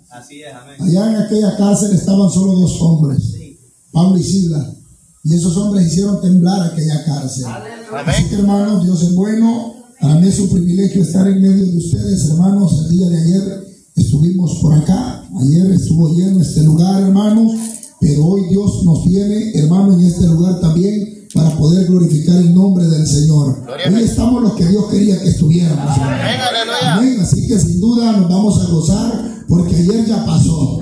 Así es, amén. Allá en aquella cárcel estaban solo 2 hombres, Pablo y Silas, y esos hombres hicieron temblar aquella cárcel. Así que, hermanos, Dios es bueno. Para mí es un privilegio estar en medio de ustedes, hermanos. El día de ayer estuvimos por acá, ayer estuvo lleno este lugar, hermanos, pero hoy Dios nos tiene, hermanos, en este lugar también para poder glorificar el nombre del Señor. Hoy estamos los que Dios quería que estuviéramos. Amén. Así que sin duda nos vamos a gozar porque ayer ya pasó.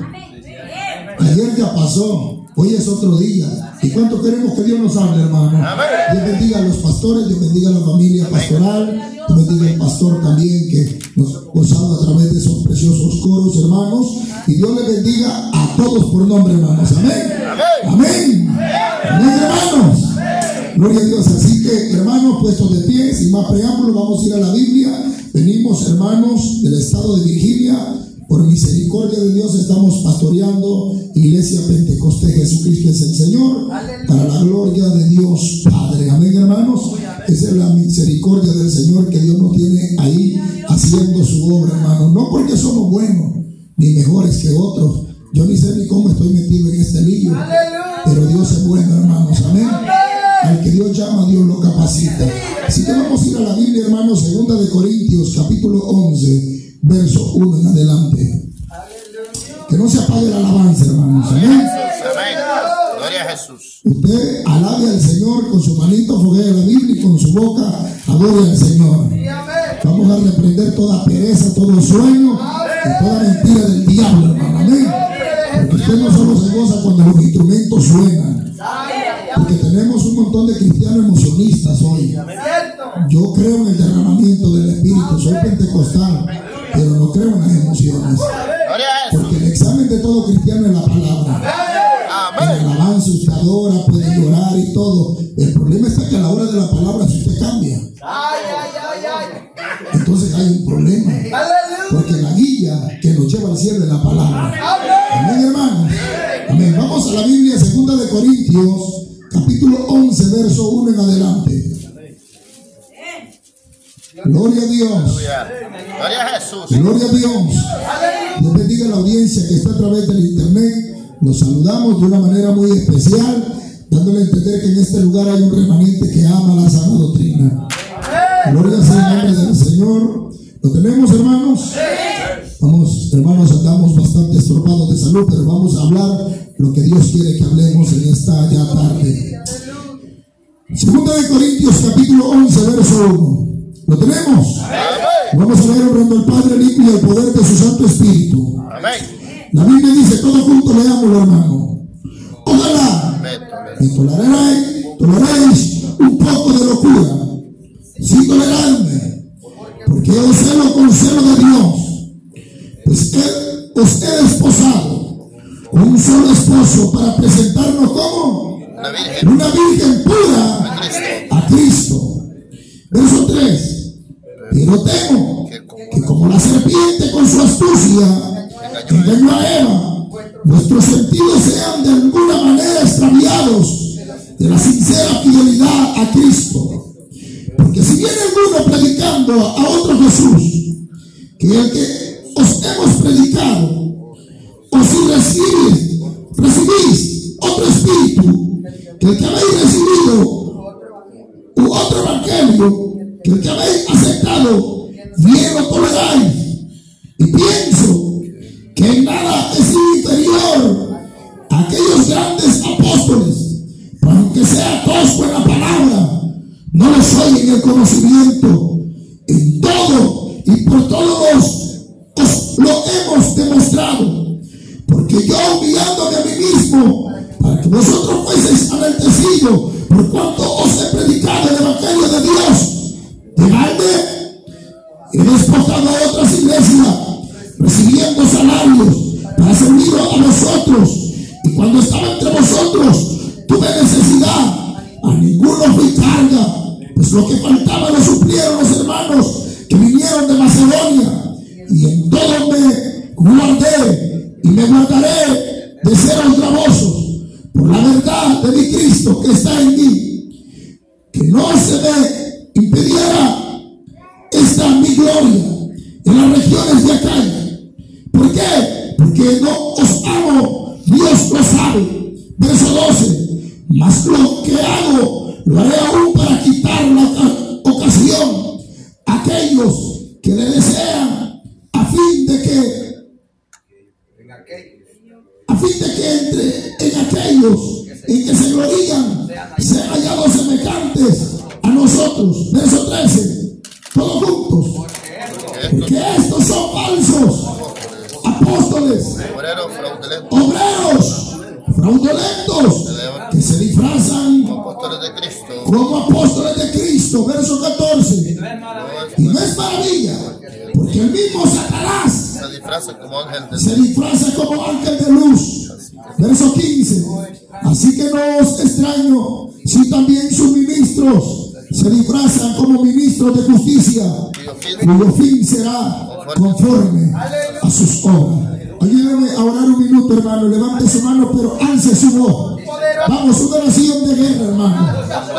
Ayer ya pasó. Hoy es otro día. ¿Y cuánto queremos que Dios nos hable, hermano? Dios bendiga a los pastores, Dios bendiga a la familia pastoral, Dios bendiga al pastor también que nos gozaba a través de esos preciosos coros, hermanos. Y Dios les bendiga a todos por nombre, hermanos. Amén. Amén. Amén, hermanos. Gloria a Dios. Así que, hermanos, puestos de pie, sin más preámbulo, vamos a ir a la Biblia. Venimos, hermanos, del estado de Virginia. Por misericordia de Dios estamos pastoreando Iglesia Pentecostés Jesucristo es el Señor, para la gloria de Dios Padre. Amén, hermanos. Esa es la misericordia del Señor que Dios nos tiene ahí haciendo su obra, hermanos. No porque somos buenos ni mejores que otros. Yo ni sé ni cómo estoy metido en este lío, pero Dios es bueno, hermanos. Amén. Al que Dios llama, Dios lo capacita. Así que vamos a ir a la Biblia, hermanos. 2 de Corintios, capítulo 11, verso 1 en adelante. Que no se apague la alabanza, hermanos. Amén. Gloria a Jesús. Usted alabe al Señor con su manito, foguee la Biblia y con su boca adore al Señor. Vamos a reprender toda pereza, todo sueño y toda mentira del diablo, hermano. Amén. Porque usted no solo se goza cuando los instrumentos suenan. Porque tenemos un montón de cristianos emocionistas hoy. Yo creo en el derramamiento del Espíritu, soy pentecostal, pero no creo en las emociones. Porque el examen de todo cristiano es la palabra. En el alabanza usted adora, puede llorar y todo. El problema está que a la hora de la palabra si usted cambia, entonces hay un problema. Porque la guía que nos lleva al cielo es la palabra. Amén, hermanos. Amén. Vamos a la Biblia, 2 de Corintios, capítulo 11, verso 1 en adelante. Gloria a Dios. Gloria a Jesús. Gloria a Dios. Dios bendiga a la audiencia que está a través del internet. Los saludamos de una manera muy especial, dándole a entender que en este lugar hay un remanente que ama la sana doctrina. Gloria sea el nombre del Señor. ¿Lo tenemos, hermanos? Vamos, hermanos, andamos bastante estorbados de salud, pero vamos a hablar lo que Dios quiere que hablemos en esta ya tarde. 2 de Corintios, capítulo 11, verso 1. ¿Lo tenemos? Vamos a leer orando al Padre, el Hijo y el poder de su Santo Espíritu. La Biblia dice, todos juntos leámoslo, hermano. Ojalá me toleréis un poco de locura, sin tolerarme, porque yo celo con celo de Dios, pues Él os he desposado con un solo esposo para presentarnos como una virgen pura a Cristo. Verso 3. Pero temo que como la serpiente con su astucia engañó a Eva, vuestros sentidos sean de alguna manera extraviados de la sincera fidelidad a Cristo. Porque si viene alguno predicando a otro Jesús que el que os hemos predicado, o si recibís otro espíritu que el que habéis recibido, u otro evangelio que el que habéis aceptado, bien lo toleráis. Y pienso que en nada es inferior a aquellos grandes apóstoles, pero aunque sea tosco en la palabra, no lo soy en el conocimiento. En todo y por todos os lo hemos demostrado, porque yo humillándome a mí mismo, para que vosotros fueseis enaltecidos, por cuanto os he predicado el evangelio de Dios, he despojado a otras iglesias, recibiendo salarios para servir a vosotros, y cuando estaba entre vosotros tuve necesidad, a ninguno fui carga, pues lo que faltaba lo suplieron los hermanos que vinieron de Macedonia, y en todo me guardé y me guardaré de ser gravosos por la verdad de mi Cristo que está en mí, que no se me impidiera esta mi gloria en las regiones de Acaya. ¿Por qué? Porque porque no os amo, Dios lo sabe. Verso 12, mas lo que hago lo haré aún para quitar la ocasión a aquellos que le desean, a fin de que entre en aquellos en que se glorían sean hallados semejantes a nosotros. Verso 13, todos juntos, porque estos son falsos apóstoles, obreros fraudulentos, que se disfrazan como apóstoles de Cristo. Verso 14, y no es maravilla, porque el mismo Satanás se disfraza como ángel de luz. Verso 15, así que no os extraño si también sus ministros se disfrazan como ministros de justicia, cuyo fin será conforme a sus obras. Ayúdame a orar un minuto, hermano. Levante su mano, pero alce su voz. Vamos, una oración de guerra, hermano.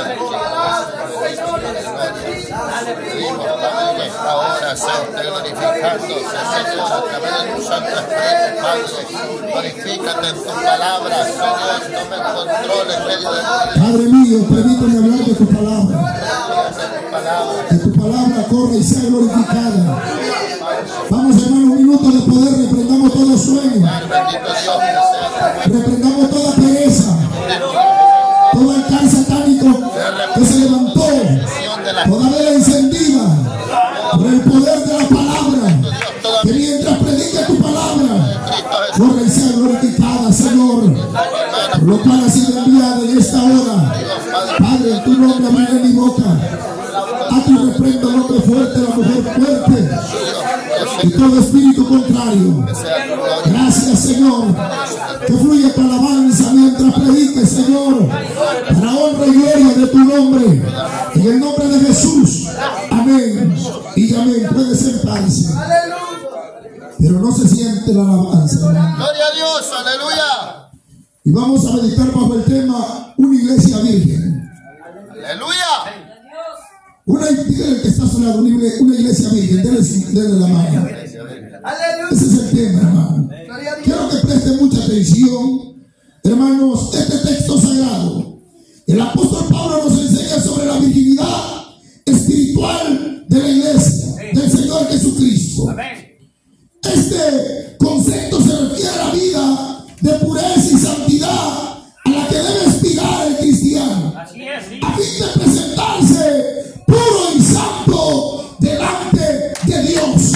Ahora sea usted glorificándose, Señor, a través de tu Santo Espíritu, Padre. Glorifícate en tu palabra, Señor. Toma el control en medio de ti. Padre mío, permíteme hablar de tu palabra. Que tu palabra corra y sea glorificada. Vamos, hermano, un minuto de poder. Reprendamos todo sueño. Reprendamos toda pereza, todo alcance satánico que se levantó, toda vela encendida por el poder de la palabra, que mientras predica tu palabra corre y sea glorificada, Señor, por lo cual ha sido enviada en esta hora. Padre, en tu nombre abre mi boca, a tu reprendo el hombre fuerte, la mujer fuerte y todo espíritu contrario. Gracias, Señor, que fluya tu alabanza mientras prediques, Señor, para honra y gloria de tu nombre, en el nombre de Jesús. Amén y amén. Puede sentarse, pero no se siente la alabanza, hermano. Gloria a Dios, aleluya. Y vamos a meditar bajo el tema una iglesia virgen. Aleluya. Dígale que está a su lado, una iglesia virgen. Denle la mano. Ese es el tema, hermano. Quiero que presten mucha atención, hermanos. Este texto sagrado, el apóstol Pablo nos enseña sobre la virginidad espiritual de la iglesia del Señor Jesucristo. Este concepto se refiere a la vida de pureza y santidad a la que debe aspirar el cristiano, a fin de presentarse puro y santo delante de Dios.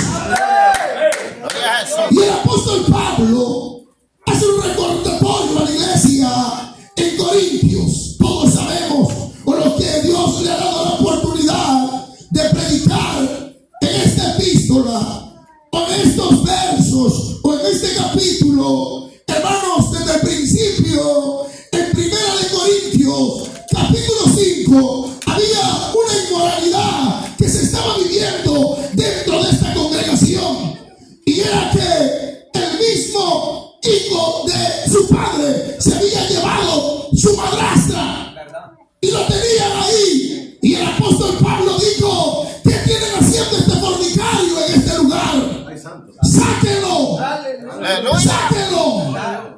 Y el apóstol Pablo hace un recordatorio a la iglesia en Corintios. Todos sabemos, por lo que Dios le ha dado la oportunidad de predicar en esta epístola, o en estos versos, o en este capítulo. Hermanos, desde el principio, en 1 Corintios, capítulo 5, había una inmoralidad que se estaba viviendo dentro de esta congregación. Y era que el mismo hijo de su padre se había llevado su madrastra y lo tenían ahí. Y el apóstol Pablo dijo: ¿qué tienen haciendo este fornicario en este lugar? ¡Sáquenlo! ¡Sáquenlo!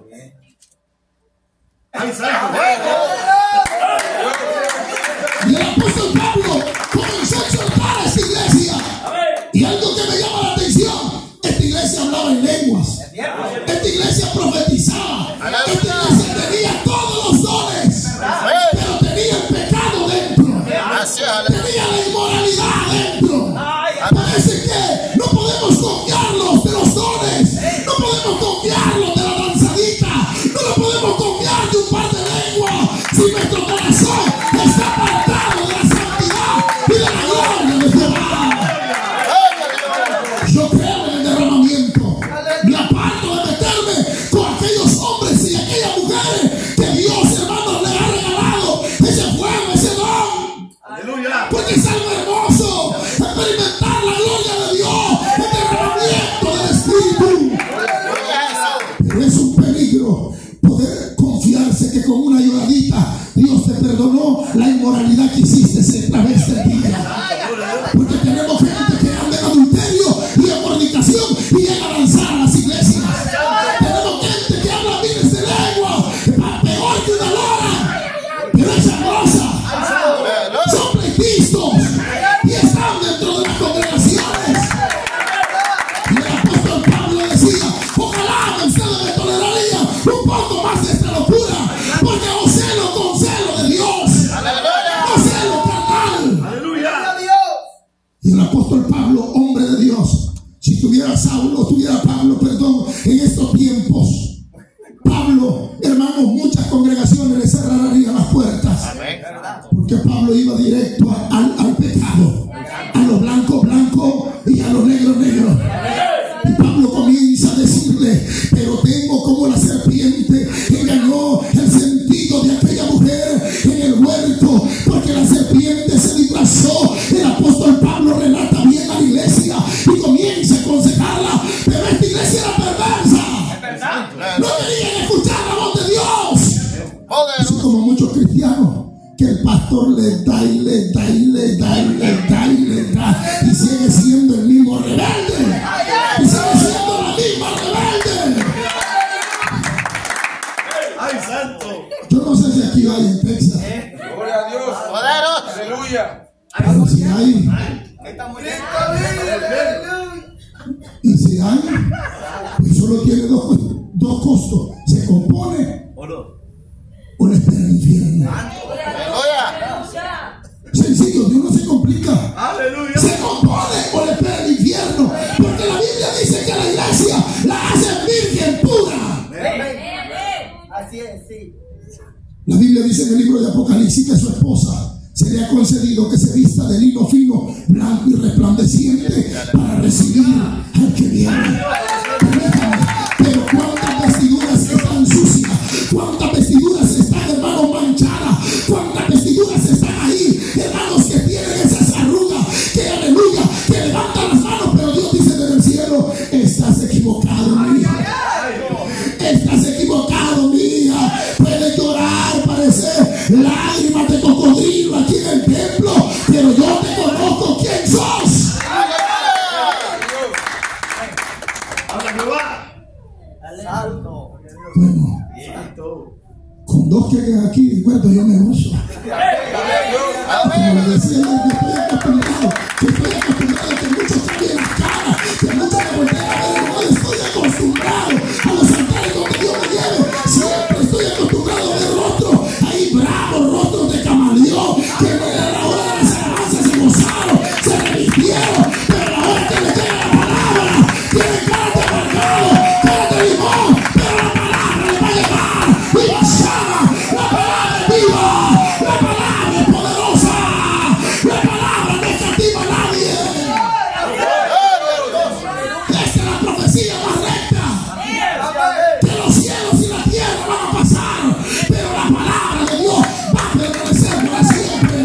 Y el apóstol Pablo comenzó a exhortar a esta iglesia. Y algo que me llama la atención: esta iglesia hablaba en lenguas, esta iglesia profetizaba, esta iglesia tenía todos los dones, pero tenía el pecado dentro, tenía la inmoralidad dentro. Parece que no podemos confiarlos de los dones, no podemos confiarlos de la danzadita, no lo podemos confiar de un par de lenguas si nuestro corazón está apartado de la santidad y de la gloria de Jehová. Yo creo en el derramamiento. Me aparto de meterme con aquellos hombres y aquellas mujeres que Dios, hermanos, le ha regalado ese fuego, ese don. Porque es algo hermoso experimentar la gloria de Dios, el derramamiento del Espíritu. Pero es un peligro poder confiarse que con una lloradita Dios te perdonó la inmoralidad que hiciste a través del día. Porque tenemos gente que anda en adulterio y en fornicación y llega a lanzar a las iglesias. en estos tiempos, Pablo, hermanos, muchas congregaciones le cerrarían las puertas. Amén. Porque Pablo iba directo al pecado, a los blancos blancos y a los negros negros. Y Pablo comienza a decirle: pero tengo como la serpiente que engañó el sentido de aquella mujer en el huerto, porque la serpiente se disfrazó. El apóstol Pablo relata bien a la iglesia y comienza a aconsejarla, pero esta iglesia era perversa. No querían escuchar la voz de Dios. Así como muchos cristianos que el pastor le da y le da y le da y le da y le da, y sigue siendo el mismo rebelde, y sigue siendo la misma rebelde. ¡Ay, santo! Yo no sé si aquí hay en Texas, ¡Gloria a Dios! Poderoso. ¡Aleluya! pero si hay, y si hay, pues solo tiene dos costos: se compone o le espera el infierno. Aleluya. Sencillo, Dios no se complica. ¡Aleluya! Se compone o le espera el infierno, porque la Biblia dice que la iglesia la hace virgen pura. Así es, sí. La Biblia dice en el libro de Apocalipsis que su esposa se le ha concedido que se vista de lino fino, blanco y resplandeciente para recibir al que viene. Permítame, pero cuántas vestiduras están sucias, cuántas vestiduras están, hermanos, manchadas, cuántas vestiduras están ahí, hermanos, que tienen esas arrugas, que aleluya, que levantan las manos, pero Dios dice desde el cielo: estás equivocado, mi hija. Estás equivocado, mi hija. Puedes llorar, parecer lágrimas de cocodrilo aquí en el templo, pero yo te conozco quién sos. Santo. Bueno, con dos que hagan aquí, de acuerdo, yo me gozo. Como le decía, yo estoy acostumbrado que muchos cambien la cara, que muchos me volteen a ver. No estoy acostumbrado a los altares donde Dios me lleve. Siempre estoy acostumbrado a ver rostros ahí bravos, rostros de camaleón, que a la hora de las alabanzas se gozaron, se revistieron, pero a la hora que les llega la palabra, tienen cara de amargado, cara de limón, pero la palabra le va a llegar y va a sana. La palabra es viva, la palabra es poderosa, la palabra no castiga a nadie. Esta es la profecía más recta, que los cielos y la tierra van a pasar, pero la palabra de Dios va a permanecer para siempre.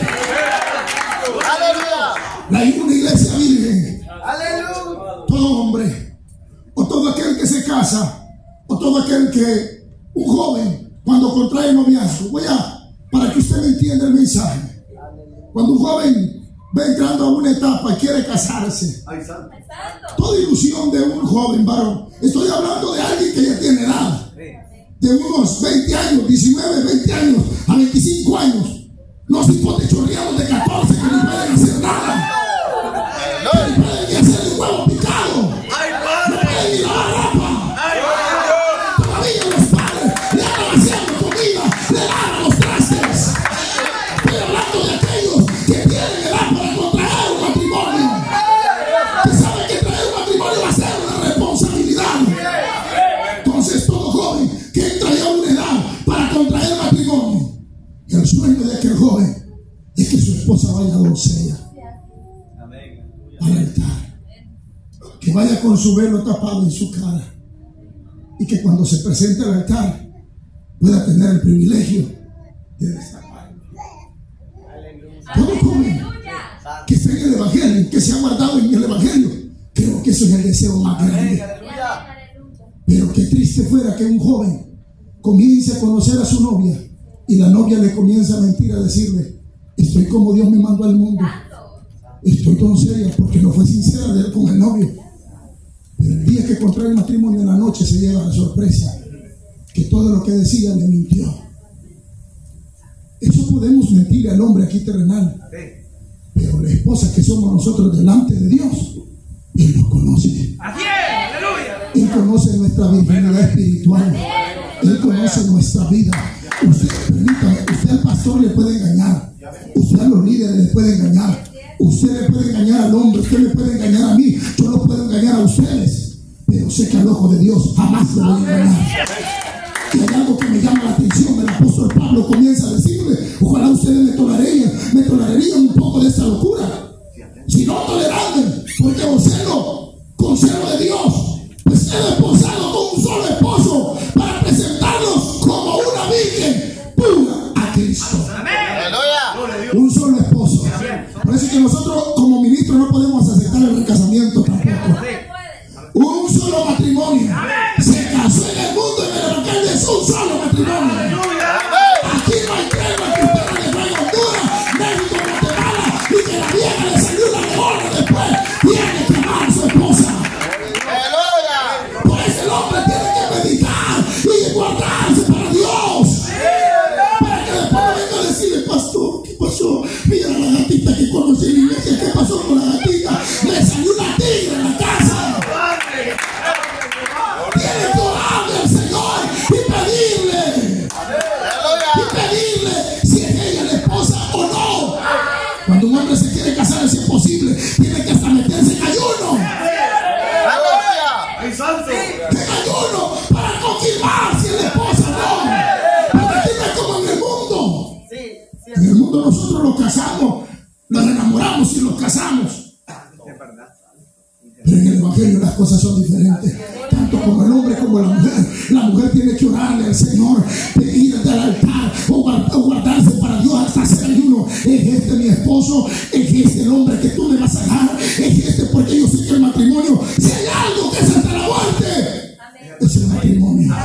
Aleluya. Hay una iglesia virgen. Aleluya. Todo hombre, o todo aquel que se casa, o todo aquel que, un joven, cuando contrae noviazgo, para que usted me entienda el mensaje. Cuando un joven va entrando a una etapa y quiere casarse, toda ilusión de un joven varón, estoy hablando de alguien que ya tiene edad, de unos 20 años, 19, 20 años, a 25 años, los hijos de chorreados de 14 que no pueden hacer nada, que no pueden ni hacer un huevo picado, no pueden ni lavar ropa. Todavía los padres le andan haciendo comida, le lavan los trastes. Estoy hablando de aquellos que tienen edad para contraer un matrimonio, que saben que traer un matrimonio va a ser una responsabilidad. Entonces todo joven que entra ya a una edad para contraer matrimonio, y el sueño de aquel joven es que su esposa vaya a doncella al altar, que vaya con su velo tapado en su cara, y que cuando se presente al altar pueda tener el privilegio de destaparlo. Todo joven que está en el evangelio, que se ha guardado en el evangelio, creo que eso es el deseo más grande. Pero qué triste fuera que un joven comience a conocer a su novia y la novia le comienza a mentir, a decirle: estoy como Dios me mandó al mundo, estoy doncella, porque no fue sincera con el novio. Pero el día que contrae el matrimonio, en la noche se lleva la sorpresa que todo lo que decía le mintió. Eso podemos mentirle al hombre aquí terrenal, pero la esposa que somos nosotros delante de Dios, Él nos conoce. Él conoce nuestra virginidad espiritual, Él conoce nuestra vida. Usted, permítame, usted al pastor le puede engañar, usted a los líderes le puede engañar, usted le puede engañar al hombre, usted le puede engañar a mí, yo lo puedo engañar a ustedes, pero sé que al ojo de Dios jamás lo voy a engañar. Y hay algo que me llama la atención. El apóstol Pablo comienza a decirle: ojalá ustedes me tolerarían un poco de esta locura. Si no toleran, porque consejero de Dios, pues he desposado con un solo esposo para presentarlos como una virgen pura a Cristo. Aleluya. Un solo esposo. Por eso que nosotros como ministros no podemos aceptar el recasamiento tampoco. Un solo matrimonio. Se casó en el mundo, en el evangelio es un solo matrimonio. Aquí no hay tregua que usted le traiga Honduras, México, Guatemala, y que la vieja le salió una leona después. Tiene que amar a su esposa. Por eso el hombre tiene que meditar y guardarse para Dios. Para que después venga a decirle: pastor, ¿qué pasó? Mira la gatita que conocí en la iglesia. ¿Qué pasó con la gatita? Le salió una tigre en la casa. Tiene que orarle al Señor y pedirle si es ella la esposa o no. Cuando un hombre se quiere casar, si es posible, tiene que hasta meterse en ayuno. ¡Ay, santo! En ayuno para confirmar si es la esposa o no. Porque aquí no es como en el mundo. En el mundo nosotros los casamos, nos enamoramos y los casamos. Pero en el evangelio las cosas son diferentes. Tanto como el hombre como la mujer. La mujer tiene que orarle al Señor, ir al altar o guardarse para Dios hasta hacer ayuno. Es este mi esposo, es este el hombre que tú me vas a dar, es este, porque yo sé que el matrimonio, si hay algo que es hasta la muerte, es el matrimonio.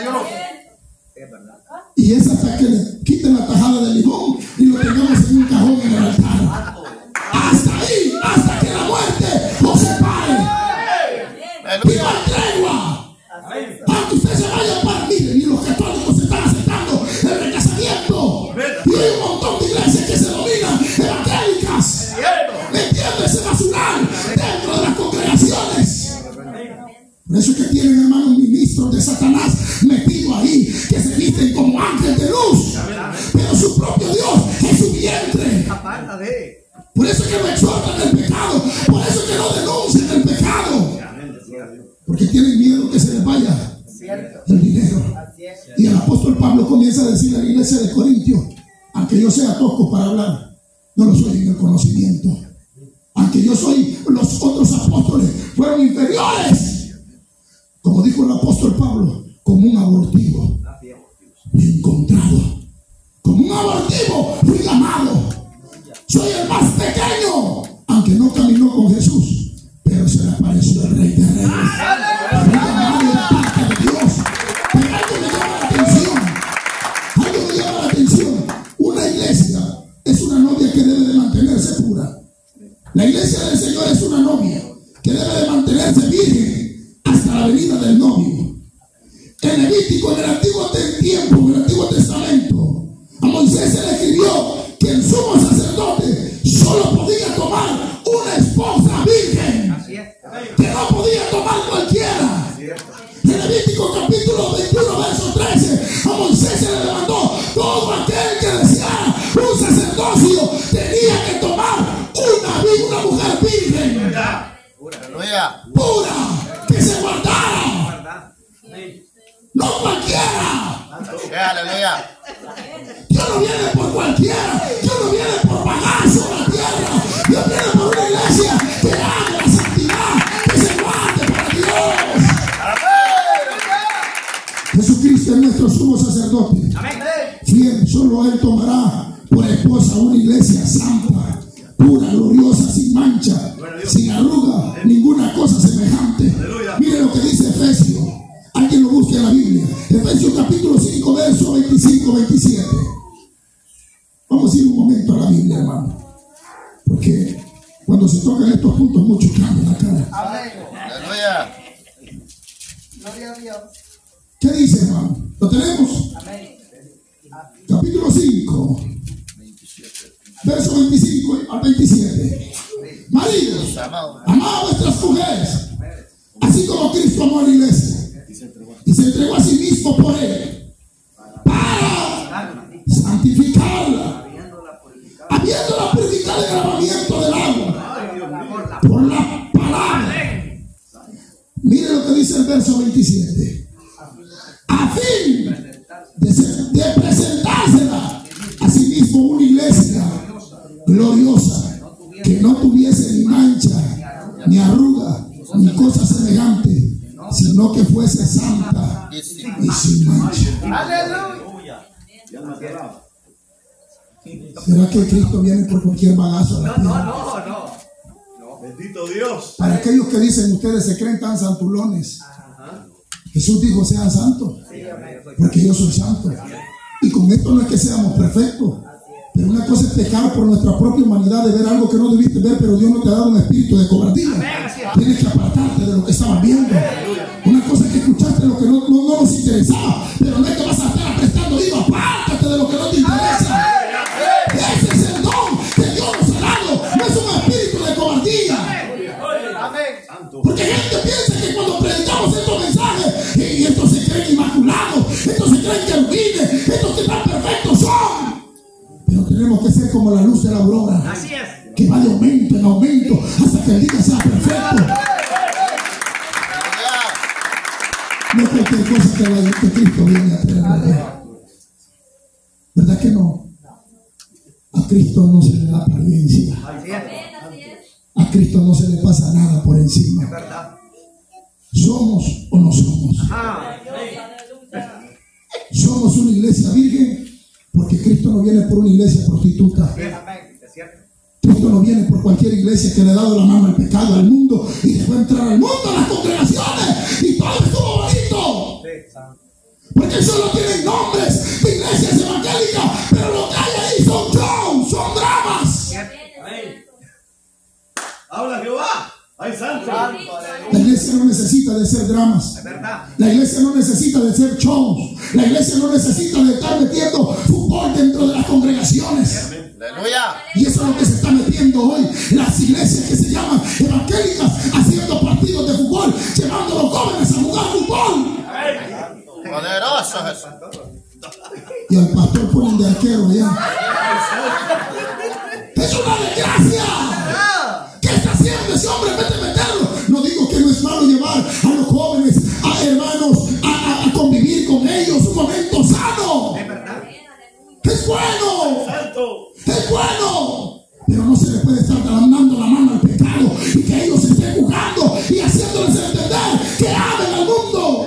Y es hasta que le quiten la tajada de limón y lo tengamos en un cajón en el altar. Hasta ahí, hasta que la muerte nos separe. Y no hay tregua. Aunque usted se vaya para mí, y los católicos están aceptando el recasamiento. Y hay un montón de iglesias que se dominan evangélicas, metiendo ese basural dentro de las congregaciones. Por eso es que tienen, hermanos, ministros de Satanás metidos ahí, que se visten como ángeles de luz, pero su propio Dios es su vientre. Por eso es que no exhortan el pecado, por eso es que no denuncian el pecado, porque tienen miedo que se les vaya el dinero. Y el apóstol Pablo comienza a decir a la iglesia de Corintios: aunque yo sea tosco para hablar, no lo soy en el conocimiento. Aunque yo soy, los otros apóstoles fueron inferiores, como dijo el apóstol Pablo, como un abortivo fui encontrado, como un abortivo fui llamado. Soy el más pequeño, aunque no caminó con Jesús, pero se le apareció el Rey de Reyes. Fui llamado de parte de Dios. Pero algo me llama la atención. Una iglesia es una novia que debe de mantenerse pura. La iglesia del Señor es una novia que debe de mantenerse virgen hasta la venida del novio. En Levítico, en el Antiguo Testamento, a Moisés se le escribió que el sumo sacerdote solo podía tomar una esposa virgen, que no podía tomar cualquiera. En Levítico capítulo 21 verso 13, a Moisés se le levantó: todo aquel que deseara un sacerdocio tenía que tomar una mujer virgen, pura, que se guardara, no cualquiera. Aleluya. Dios no viene por cualquiera, Dios no viene por bagazo a la tierra, Dios viene por una iglesia que haga la santidad, que se guarde para Dios. Jesucristo es nuestro sumo sacerdote. Fiel, solo Él tomará por esposa una iglesia santa, pura, gloriosa, sin mancha, sin arruga, ninguna cosa semejante. Mire lo que dice Efesios. Alguien lo busque en la Biblia. Efesios capítulo 5, verso 25-27. Vamos a ir un momento a la Biblia, hermano, porque cuando se tocan estos puntos muchos cambian la cara. Aleluya. Gloria a Dios. ¿Qué dice, hermano? ¿Lo tenemos? Capítulo 5, verso 25 al 27. Maridos, amad a vuestras mujeres, así como Cristo amó a la iglesia y se entregó a sí mismo por él, para santificarla, habiéndola purificado el lavamiento del agua por la palabra. Mire lo que dice el verso 27. A fin de presentársela a sí mismo una iglesia gloriosa, que no tuviese ni mancha, ni arruga, ni cosa semejante, sino que fuese santa y sin mancha. Aleluya. ¿Será que Cristo viene por cualquier bagazo a la tierra? No. Bendito Dios. Para aquellos que dicen ustedes se creen tan santulones, Jesús dijo sean santos, porque yo soy santo. Y con esto no es que seamos perfectos, pero una cosa es pecar por nuestra propia humanidad, de ver algo que no debiste ver, pero Dios no te ha dado un espíritu de cobardía. Tienes que apartarte de lo que estabas viendo. Una cosa es que escuchaste lo que no nos interesaba, pero no es que vas a estar prestando oído. Apártate de lo que no te interesa. Ese es el don que Dios nos ha dado, no es un espíritu de cobardía. Porque gente piensa que cuando predicamos estos mensajes, y estos se creen inmaculados, estos se creen querubines, estos que tan perfectos son. Pero tenemos que ser como la luz de la aurora, que va de aumento en aumento hasta que el día sea perfecto. No cualquier cosa que Cristo viene a traer. ¿Verdad que no? A Cristo no se le da apariencia. A Cristo no se le pasa nada por encima. ¿Somos o no somos? Somos una iglesia virgen, porque Cristo no viene por una iglesia prostituta. Cristo no viene por cualquier iglesia que le ha dado la mano al pecado, al mundo, y dejó entrar al mundo a las congregaciones y todo estuvo bonito. Porque solo tienen nombres de iglesias evangélicas, pero lo que hay ahí son shows, son dramas. Habla Jehová. ¡Ay, santo! La iglesia no necesita de ser dramas. La iglesia no necesita de ser shows. La iglesia no necesita de estar metiendo fútbol dentro de las congregaciones. Aleluya. Y eso es lo que se está metiendo hoy. Las iglesias que se llaman evangélicas, haciendo partidos de fútbol, llevando a los jóvenes a jugar fútbol. Poderoso Jesús. Y al pastor ponen de arquero allá. ¡Es una desgracia! ¿Qué está haciendo ese hombre en vez de meterlo? No digo que no es malo llevar a los jóvenes, a hermanos, a convivir con ellos un momento sano. ¡Es bueno! ¡Es bueno! Pero no se le puede estar dando la mano al pecado y que ellos se estén jugando y haciéndoles entender que amen al mundo.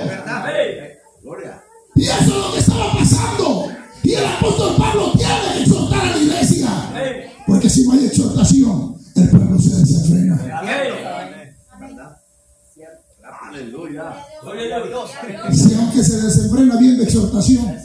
Y eso es lo que estaba pasando. Y el apóstol Pablo tiene que exhortar a la iglesia. Porque si no hay exhortación, el pueblo se desenfrena. Si aunque se desenfrena viendo exhortación,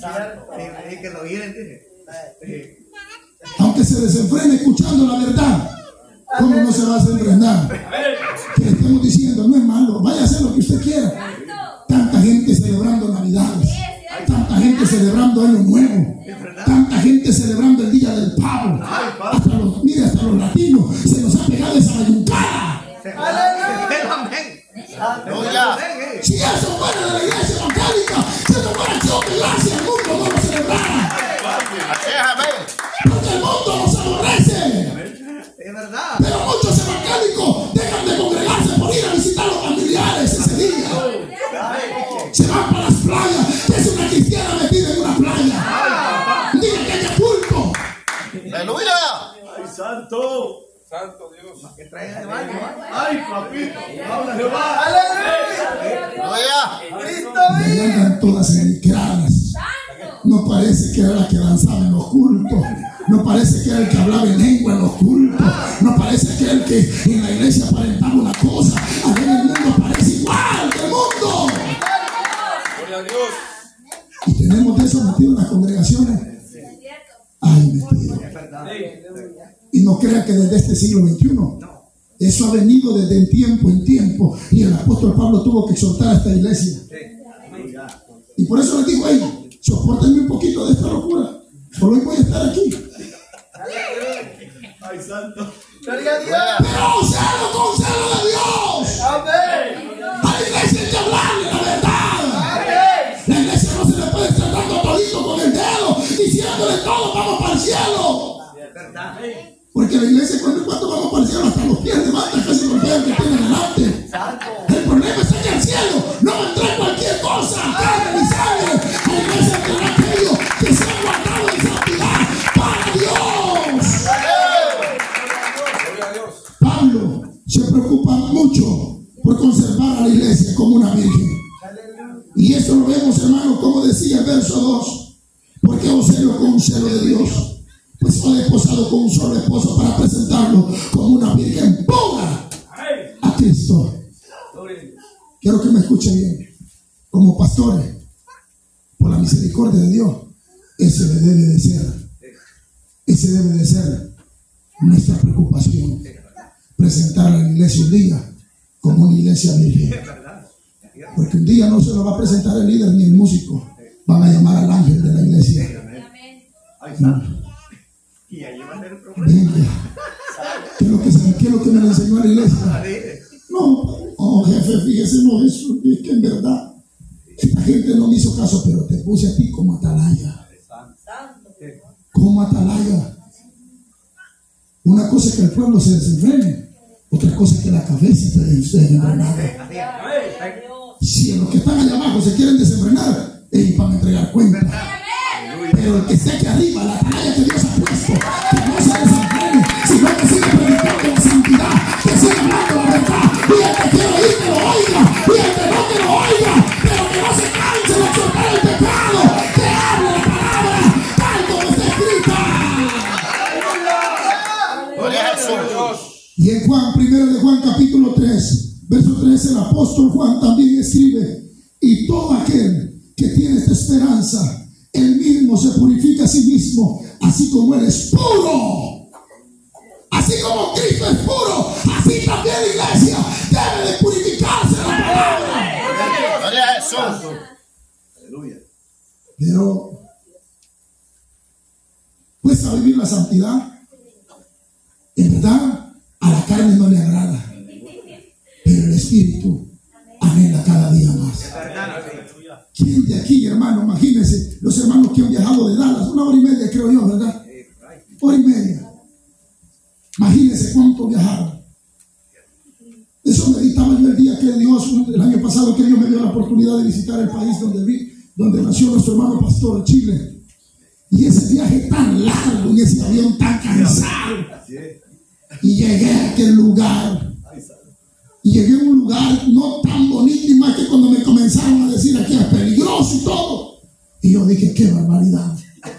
aunque se desenfrene escuchando la verdad, ¿cómo no se va a desenfrenar? Que le estemos diciendo, no es malo, vaya a hacer lo que usted quiera. Tanta gente celebrando Navidades, tanta gente celebrando Año Nuevo, tanta gente celebrando el Día del Pavo. Hasta los latinos se nos ha pegado esa mayuncada. Aleluya. Si eso fuera de la iglesia evangélica, se tomara acción de gracia, el mundo no lo celebrara. Así es, amén. Porque el mundo nos aborrece. Pero muchos evangélicos dejan de congregarse por ir a visitar a los familiares ese día. Se van para las playas, que es una cristiana metida en una playa. Diga que haya culto. Aleluya. ¡Ay, santo! Santo Dios. ¡Ay, papito! ¡Habla Jehová! Aleluya. Y andan todas encradas. No parece que era la que danzaba en los cultos. No parece que era el que hablaba en lengua en los cultos. No parece que era el que en la iglesia aparentaba una cosa. Allá en el mundo parece igual que el mundo. ¡Gloria a Dios! Y tenemos de eso metido en las congregaciones. Ay, metido. Y no crea que desde este siglo XXI. Eso ha venido desde tiempo en tiempo. Y el apóstol Pablo tuvo que exhortar a esta iglesia. Y por eso les digo a ellos, sopórtenme un poquito de esta locura. Solo hoy voy a estar aquí. ¡Ay, santo! Gloria a Dios. Pero celo con celo de Dios. Amén. A la iglesia hay que hablarle la verdad. La iglesia no se le puede estar dando todito con el dedo, diciéndole todos vamos para el cielo. Porque la iglesia, ¿cuánto vamos para el cielo? Hasta los pies de banda casi golpean que tienen delante. El problema reino está en el cielo. No va a entrar cualquier cosa, carne ni sangre. A la iglesia entrará aquello que se ha guardado en santidad para Dios. Pablo se preocupa mucho por conservar a la iglesia como una virgen. Y esto lo vemos, hermano, como decía el verso 2. Porque os celo con un celo de Dios. Pues os he desposado con un solo esposo para presentarlo como una virgen pura a Cristo. Quiero que me escuchen bien. Como pastores, por la misericordia de Dios, ese debe de ser nuestra preocupación. Presentar a la iglesia un día como una iglesia virgen. Porque un día no se lo va a presentar el líder ni el músico. Van a llamar al ángel de la iglesia. Venga. ¿Qué es lo que me enseñó a la iglesia? No, jefe, fíjese, no, eso es que en verdad esta gente no me hizo caso, pero te puse a ti como atalaya. Como atalaya. Una cosa es que el pueblo se desenfrene, otra cosa es que la cabeza esté desenfrenada. Si los que están allá abajo se quieren desenfrenar, ellos van a entregar cuenta. Pero el que esté aquí arriba, la atalaya que Dios ha puesto, que no se desenfrene, sino que siga predicando la santidad, que siga hablando la verdad. Y el que quiere oír, que lo oiga. Y el que no, que lo oiga. Pero que no se canse de exhortar el pecado. Que hable la palabra tal como está escrita. Gloria a Jesús. Y en Juan, 1 de Juan capítulo 3, verso 13, el apóstol Juan también escribe: y todo aquel que tiene esta esperanza, él mismo se purifica a sí mismo, así como él es puro. Así como Cristo es puro, así también la iglesia debe de purificarse la palabra. Gloria a Jesús. Pero cuesta vivir la santidad. En verdad, a la carne no le agrada, pero el espíritu anhela cada día más. ¿Quién de aquí, hermano? Imagínense los hermanos que han viajado de Dallas, 1 hora y media, creo yo, ¿verdad? 1 hora y media. Imagínense cuánto viajaron. Eso meditaba yo el día que Dios, el año pasado, que Dios me dio la oportunidad de visitar el país donde nació nuestro hermano pastor, Chile. Y ese viaje tan largo, y ese avión tan cansado. Y llegué a aquel lugar. Y llegué a un lugar no tan bonito, y más que cuando me comenzaron a decir aquí es peligroso y todo. Y yo dije, qué barbaridad.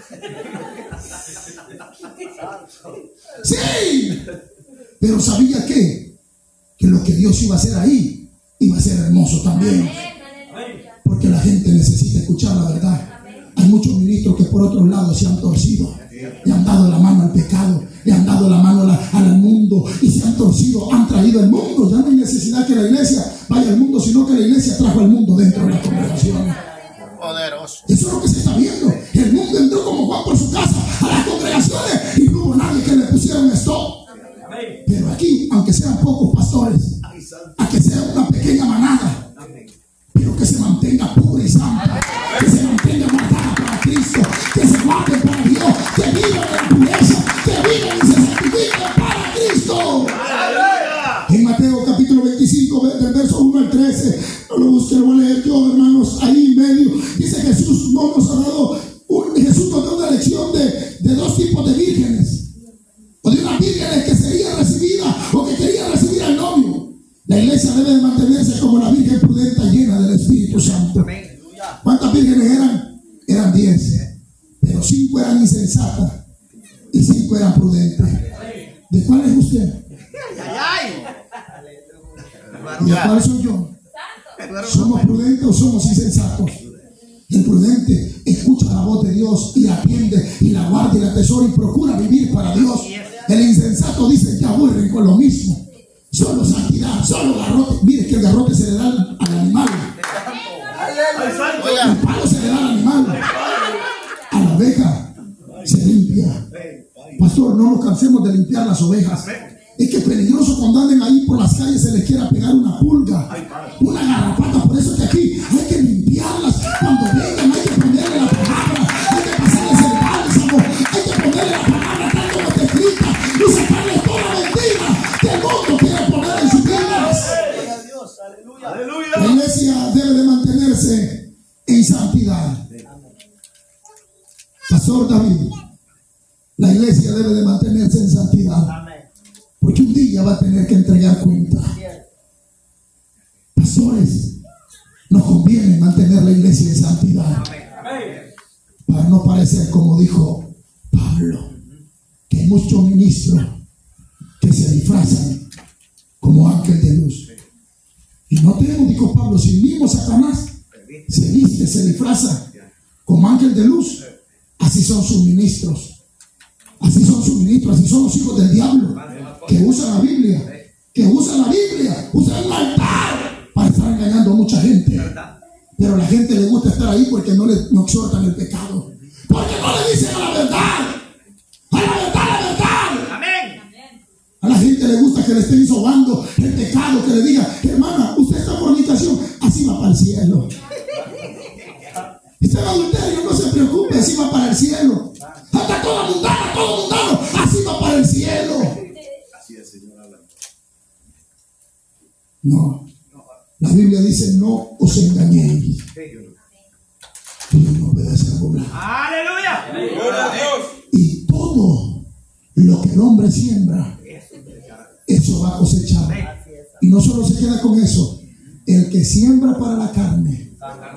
Sí, pero sabía que lo que Dios iba a hacer ahí iba a ser hermoso también, porque la gente necesita escuchar la verdad. Hay muchos ministros que por otros lados se han torcido, le han dado la mano al pecado, le han dado la mano al mundo y se han torcido, han traído el mundo. Ya no hay necesidad que la iglesia vaya al mundo, sino que la iglesia trajo el mundo dentro de la congregación. Poderoso. Eso es lo que se está viendo. El mundo entró como Juan por su casa a las congregaciones y no hubo nadie que le pusiera un stop. Pero aquí, aunque sean pocos pastores, aunque sea una pequeña manada, pero que se mantenga pura y santa, que se mantenga guardada para Cristo, que se guarden para Dios, que vivan en la pureza, que vivan y se santifiquen para Cristo. En Mateo capítulo 25, del verso 1 al 13, no lo busqué, lo voy a leer yo, hermanos, ahí en medio. Dice: Jesús no nos ha dado, Jesús nos da una lección de dos tipos de vírgenes, o de unas vírgenes que serían recibidas o que querían recibir al novio. La iglesia debe de mantenerse como la virgen prudente llena del Espíritu Santo. ¿Cuántas vírgenes eran? Eran 10, pero 5 eran insensatas y 5 eran prudentes. ¿De cuál es usted? ¿Y de cuál soy yo? ¿Somos prudentes o somos insensatos? El prudente escucha la voz de Dios y la atiende y la guarda y la atesora y procura vivir para Dios. El insensato dice que aburren con lo mismo. Solo santidad, solo garrote. Mire que el garrote se le da al animal. El palo se le da al animal. A la oveja se limpia. Pastor, no nos cansemos de limpiar las ovejas. Es que es peligroso cuando anden ahí por las calles se les quiera pegar una pulga, una garrapata. Por eso que aquí hay que limpiarlas. Cuando vengan hay que ponerle la palabra, hay que pasarles el bálsamo, hay que ponerle la palabra tal como está escrita y sacarle toda mentira que el mundo quiere poner en sus vidas. Aleluya. en santidad. Pastor David, la iglesia debe de mantenerse en santidad, porque un día va a tener que entregar cuenta. Pastores, nos conviene mantener la iglesia en santidad, para no parecer como dijo Pablo, que hay muchos ministros que se disfrazan como ángel de luz. Y no tenemos, dijo Pablo, si el mismo Satanás se viste, se disfraza como ángel de luz, así son sus ministros. Así son sus ministros, así son los hijos del diablo, que usan la Biblia, usan el altar para estar engañando a mucha gente. Pero a la gente le gusta estar ahí porque no exhortan el pecado, porque no le dicen a la verdad. A la gente le gusta que le estén sobando el pecado, que le diga, hermana, usted está en fornicación, así va para el cielo. Usted en adulterio, no se preocupe, así va para el cielo. Hasta todo mundano, así va para el cielo. Así es, Señor, hablando. No, la Biblia dice, no os engañéis. Dios no puede hacer burlar. ¡Aleluya! ¡Gloria a Dios! Y todo lo que el hombre siembra, eso va a cosechar. Y no solo se queda con eso, el que siembra para la carne,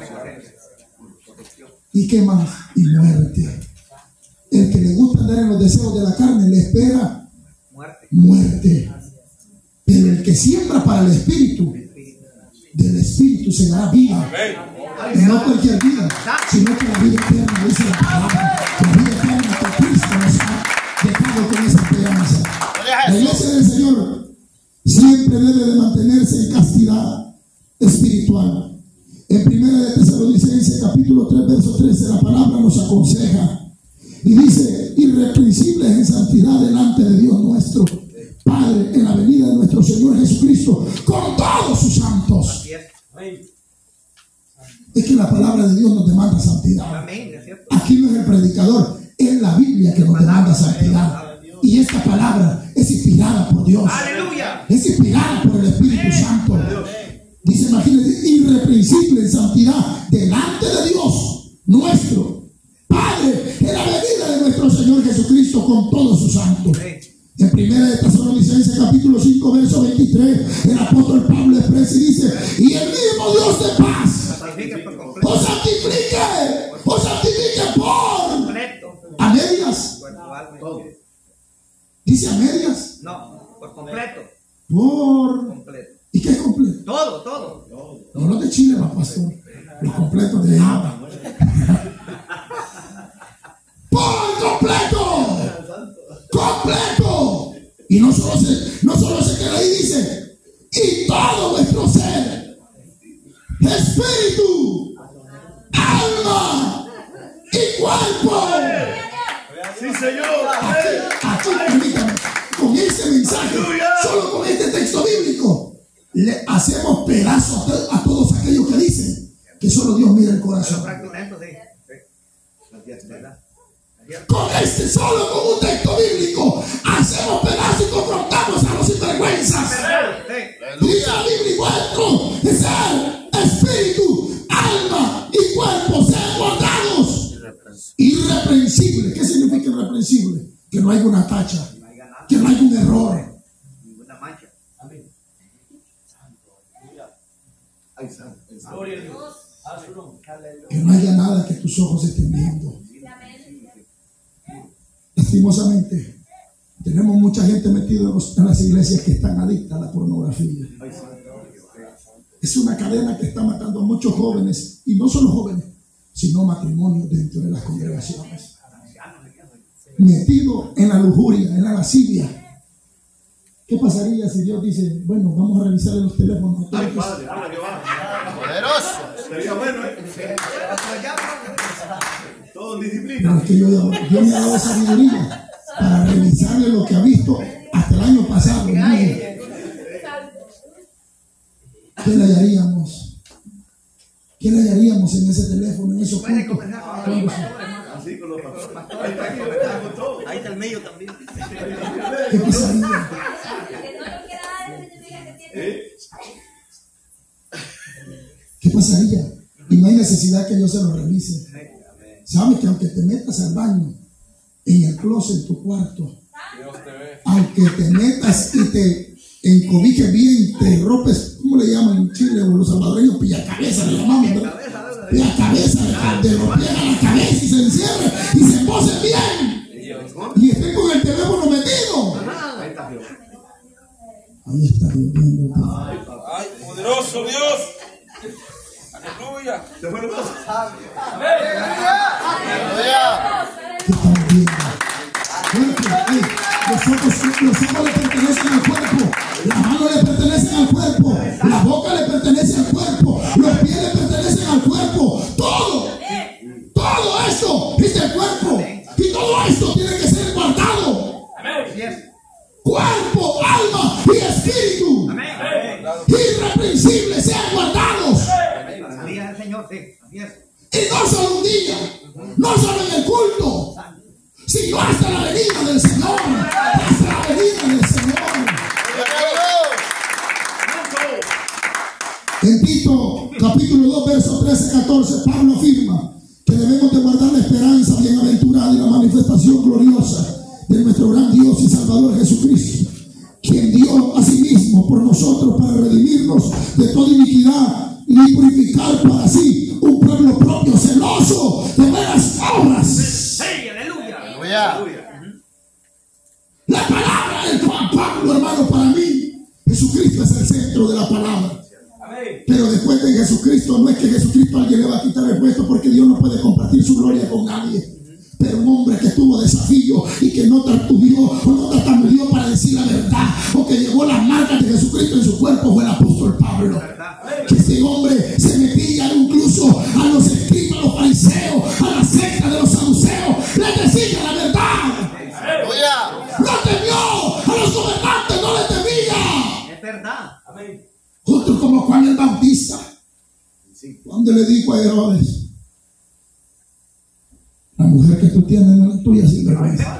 ¿y qué más? Y muerte. El que le gusta andar en los deseos de la carne, le espera muerte. Pero el que siembra para el espíritu, del espíritu se dará vida. Y no cualquier vida, sino que la vida eterna, dice la palabra, la vida eterna que Cristo nos ha dejado con esa esperanza. La iglesia del Señor siempre debe de mantenerse en castidad espiritual. En 1 de Tesalonicenses capítulo 3 verso 13 la palabra nos aconseja y dice: irreprensibles en santidad delante de Dios nuestro Padre en la venida de nuestro Señor Jesucristo con todos sus santos. Es que la palabra de Dios nos demanda santidad. Aquí no es el predicador, es la Biblia que nos demanda santidad. Y esta palabra es inspirada por Dios. Es inspirada por el Espíritu Santo. Dice, imagínense, irreprensible en santidad delante de Dios nuestro Padre en la venida de nuestro Señor Jesucristo con todos sus santos. En 1 de Tesalonicenses capítulo 5 verso 23 el apóstol Pablo expresa y dice: y el mismo Dios de paz os santifique por a medias. Dice a medias. No, por completo. Por Completo. ¿Y qué es completo? Todo. No los de Chile, va, pastor. Los completos de agua. Por completo. Completo. Y no solo se queda ahí, dice: y todo vuestro ser, espíritu, alma y cuerpo. Sí, Señor. Aquí, permítame, con ese mensaje, solo con este texto bíblico, le hacemos pedazos a todos aquellos que dicen que solo Dios mira el corazón. Con este, solo con un texto bíblico, hacemos pedazos y confrontamos a los sinvergüenzas. Dice la Biblia: vuestro ser, espíritu, alma y cuerpo sean guardados irreprensible. ¿Qué significa irreprensible? Que no hay una tacha, que no hay un error, Ninguna mancha. que no haya nada que tus ojos estén viendo. Lastimosamente, tenemos mucha gente metida en las iglesias que están adictas a la pornografía. Es una cadena que está matando a muchos jóvenes, y no solo jóvenes, sino matrimonios dentro de las congregaciones. Metido en la lujuria, en la lascivia. ¿Qué pasaría si Dios dice: bueno, vamos a revisar los teléfonos? Ay, Padre, habla Jehová. Poderoso. Sería bueno, todo en disciplina. Pero es que Dios me ha dado sabiduría para revisarle lo que ha visto hasta el año pasado. Mire, ¿qué le hallaríamos? ¿Qué le hallaríamos en ese teléfono, en esos puntos? Así con los pastores. Ahí está el medio también. ¿Qué pasaría? ¿Qué pasaría Y no hay necesidad que Dios se lo revise. Sabes que aunque te metas al baño, en el closet, en tu cuarto, aunque te metas y te encobijes bien, te ropes, ¿cómo le llaman en Chile o los salvadoreños? Pillacabeza le llamamos, ¿verdad? Pillacabeza, te rompieran la cabeza y se encierre y se pose bien. Y estén con el teléfono metido. Ahí está Dios viendo. Ay, poderoso Dios. Aleluya. Aleluya. ¿Qué están viendo? Los ojos le pertenecen al cuerpo, las manos le pertenecen al cuerpo, la boca le pertenece al cuerpo, los pies le pertenecen al cuerpo, todo esto es del cuerpo y todo esto tiene que ser guardado. Cuerpo, alma y espíritu irreprensibles sean guardados. Y no solo un día, no solo en el culto, sino hasta la venida del Señor. Hasta la venida del Señor. En Tito, capítulo 2, verso 13-14, Pablo afirma que debemos de guardar la esperanza bienaventurada y la manifestación gloriosa de nuestro gran Dios y Salvador Jesucristo, quien dio a sí mismo por nosotros para redimirnos de toda iniquidad y purificar para sí un pueblo propio, celoso de buenas obras. La palabra del Juan Pablo, hermano, para mí, Jesucristo es el centro de la palabra. Pero después de Jesucristo, no es que Jesucristo alguien le va a quitar el puesto, porque Dios no puede compartir su gloria con nadie. Pero un hombre que tuvo desafío y que no tartamudeó o no tartamudeó para decir la verdad, o que llevó las marcas de Jesucristo en su cuerpo, fue el apóstol Pablo. Que este hombre se metía incluso a los escribas, a los fariseos, a la secta de los saduceos, les decía la verdad. No temió, a los gobernantes no les temía. Es verdad. Otros como Juan el Bautista, cuando le dijo a Herodes: la mujer que tú tienes no es tuya, sin vergüenza.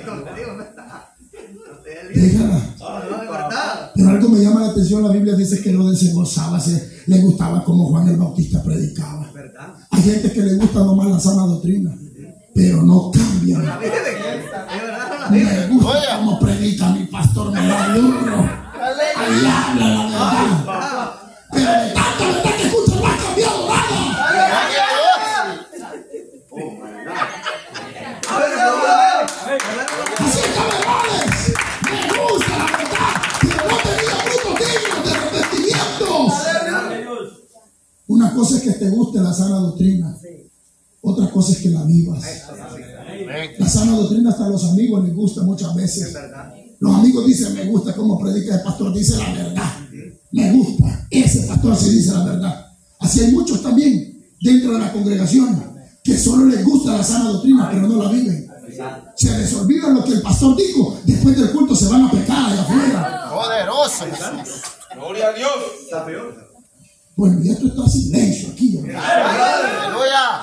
Déjala. Pero algo me llama la atención, la Biblia dice que Herodes se gozaba, le gustaba como Juan el Bautista predicaba. Hay gente que le gusta nomás la sana doctrina, pero no cambian. Me gusta como predica mi pastor, me da duro. Ahí habla la verdad. Pero de tanta verdad que escucha no ha cambiado nada. Así que cabrones, me gusta la verdad, que no tenía frutos dignos de arrepentimientos. Una cosa es que te guste la sana doctrina, otra cosa es que la vivas. La sana doctrina hasta a los amigos les gusta muchas veces. Los amigos dicen: me gusta cómo predica el pastor, dice la verdad. Me gusta, ese pastor sí dice la verdad. Así hay muchos también dentro de la congregación que solo les gusta la sana doctrina, pero no la viven. Se les olvida lo que el pastor dijo, después del culto se van a pecar allá afuera. Poderoso. Gloria a Dios. Bueno, y esto está silencio aquí. Aleluya.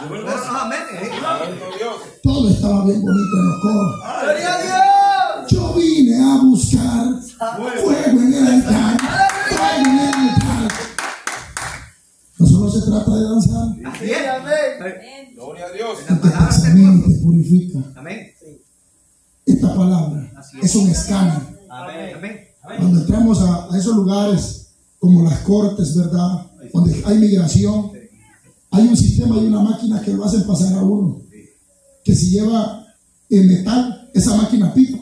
Todo estaba bien bonito en los coros. Yo vine a buscar fuego en el altar. Fuego en el altar. No solo se trata de danzar. Gloria a Dios. Que te examina y te purifica. Esta palabra es un escáner. Cuando entramos a esos lugares como las cortes, ¿verdad? Donde hay migración, hay un sistema y una máquina que lo hacen pasar a uno. Que si lleva el metal, esa máquina pica.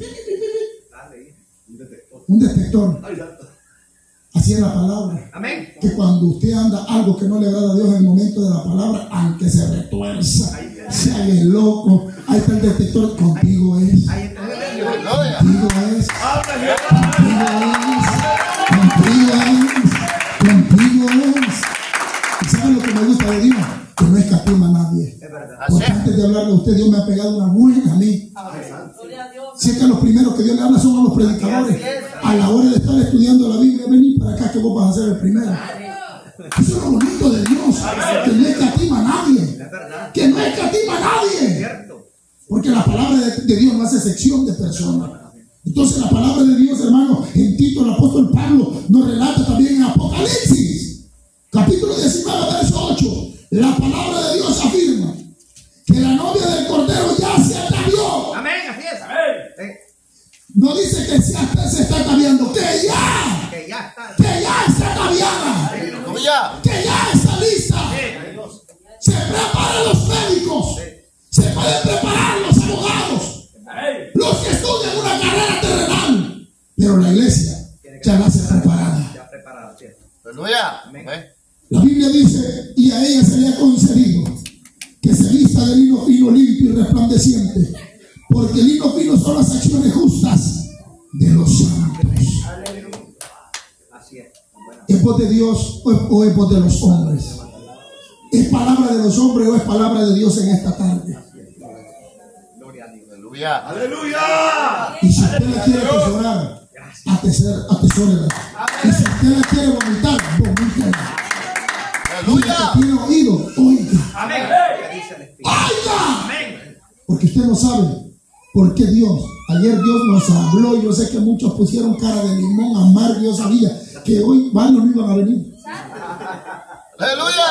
Un detector. Así es la palabra. Que cuando usted anda algo que no le agrada a Dios en el momento de la palabra, aunque se retuerza, se haga el loco, ahí está el detector. Contigo es. Contigo es. Contigo es. ¿Y saben lo que me gusta de Dios? Que no escatima a nadie. Porque antes de hablarle a usted, Dios me ha pegado una buena a mí. Sé que los primeros que Dios le habla son a los predicadores. A la hora de estar estudiando la Biblia, vení para acá que vos vas a ser el primero. Eso es lo bonito de Dios, que no escatima a nadie. Que no escatima a nadie. Porque la palabra de Dios no hace sección de personas. Entonces la palabra de Dios, hermano, en Tito, el apóstol Pablo nos relata también en Apocalipsis, capítulo 19, verso 8. La palabra de Dios afirma que la novia del Cordero ya se atavió. Amén, así es. No dice que se está ataviando, que ya está ataviada, Aleluya. que ya está lista. Se preparan los médicos, se pueden preparar los abogados, los que estudian una carrera terrenal, pero la iglesia ya nace preparada. Ya preparado, ¿cierto? Aleluya. Amén. La Biblia dice, y a ella se le ha concedido que se vista de lino fino, limpio y resplandeciente, porque el lino fino son las acciones justas de los santos. Así es. ¿Es voz de Dios o es voz de los hombres? ¿Es palabra de los hombres o es palabra de Dios en esta tarde? Gloria a Dios. Aleluya. ¡Aleluya! Y si usted la quiere atesorar, atesórela. Y si usted la quiere vomitar, vomítela. Y el Aleluya. que tiene oído, oiga. Amén. ¿Qué dice el Espíritu? ¡Oiga! Amén. Porque usted no sabe por qué Dios. Ayer Dios nos habló. Yo sé que muchos pusieron cara de limón amargo. Yo sabía que hoy varios no iban a venir. Aleluya.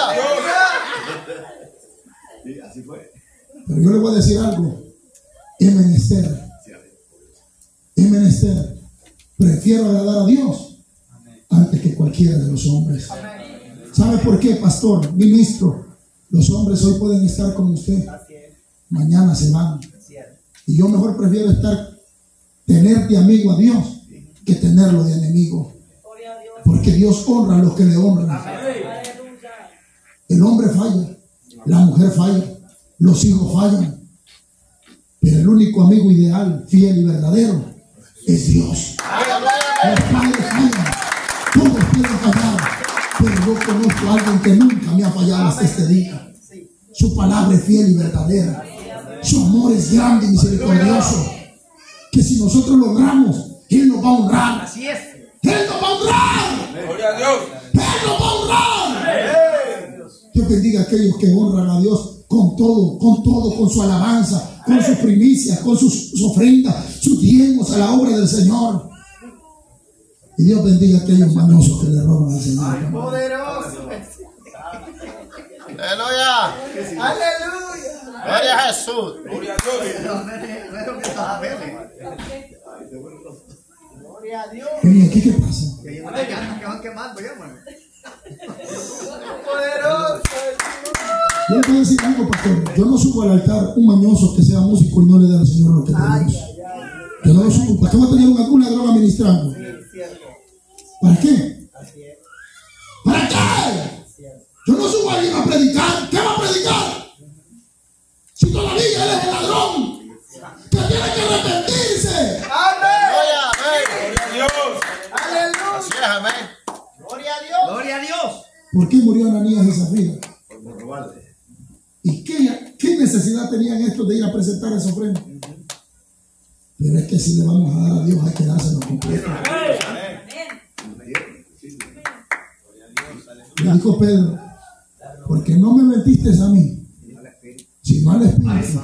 Sí, así fue. Pero yo le voy a decir algo. Es menester. Prefiero agradar a Dios antes que cualquiera de los hombres. ¿Sabe por qué, pastor, ministro? Los hombres hoy pueden estar con usted, mañana se van. Y yo mejor prefiero tener de amigo a Dios que tenerlo de enemigo. Porque Dios honra a los que le honran. El hombre falla, la mujer falla, los hijos fallan. Pero el único amigo ideal, fiel y verdadero es Dios. Los padres fallan, todos pueden fallar, pero yo conozco a alguien que nunca me ha fallado hasta este día. Su palabra es fiel y verdadera. Su amor es grande y misericordioso. Que si nosotros logramos, Él nos va a honrar. Así es. Él nos va a honrar. Gloria a Dios. Él nos va a honrar. Dios bendiga a aquellos que honran a Dios con todo, con su alabanza, con sus primicias, con sus ofrendas, sus diezmos a la obra del Señor. Y Dios bendiga a aquellos mañosos que le roban al Señor. Poderoso. Aleluya. Aleluya. Gloria a Jesús. Gloria a Dios. No es lo que estaba viendo. Gloria a Dios. Oye, ¿aquí qué pasa? Que hay unas llantas que van quemando ya, hermano. Poderoso. Yo le puedo decir algo, pastor. Yo no subo al altar un mañoso que sea músico y no le dé al Señor lo que tenemos. Yo no lo subo. ¿Para qué voy a tener una droga ministrando? ¿Para qué? ¿Para qué? Yo no subo a alguien a predicar. ¿Qué va a predicar? Si todavía él es el ladrón que tiene que arrepentirse. Amén. Aleluya. Amén. Gloria a Dios. Aleluya. Así es, amén. Gloria a Dios. Gloria a Dios. ¿Por qué murió Ananías y Zafira? Por robarle. ¿Y qué necesidad tenían estos de ir a presentar esa ofrenda? Pero es que si le vamos a dar a Dios hay que dárselo completo. Le dijo Pedro, porque no me metiste a mí, sino al Espíritu.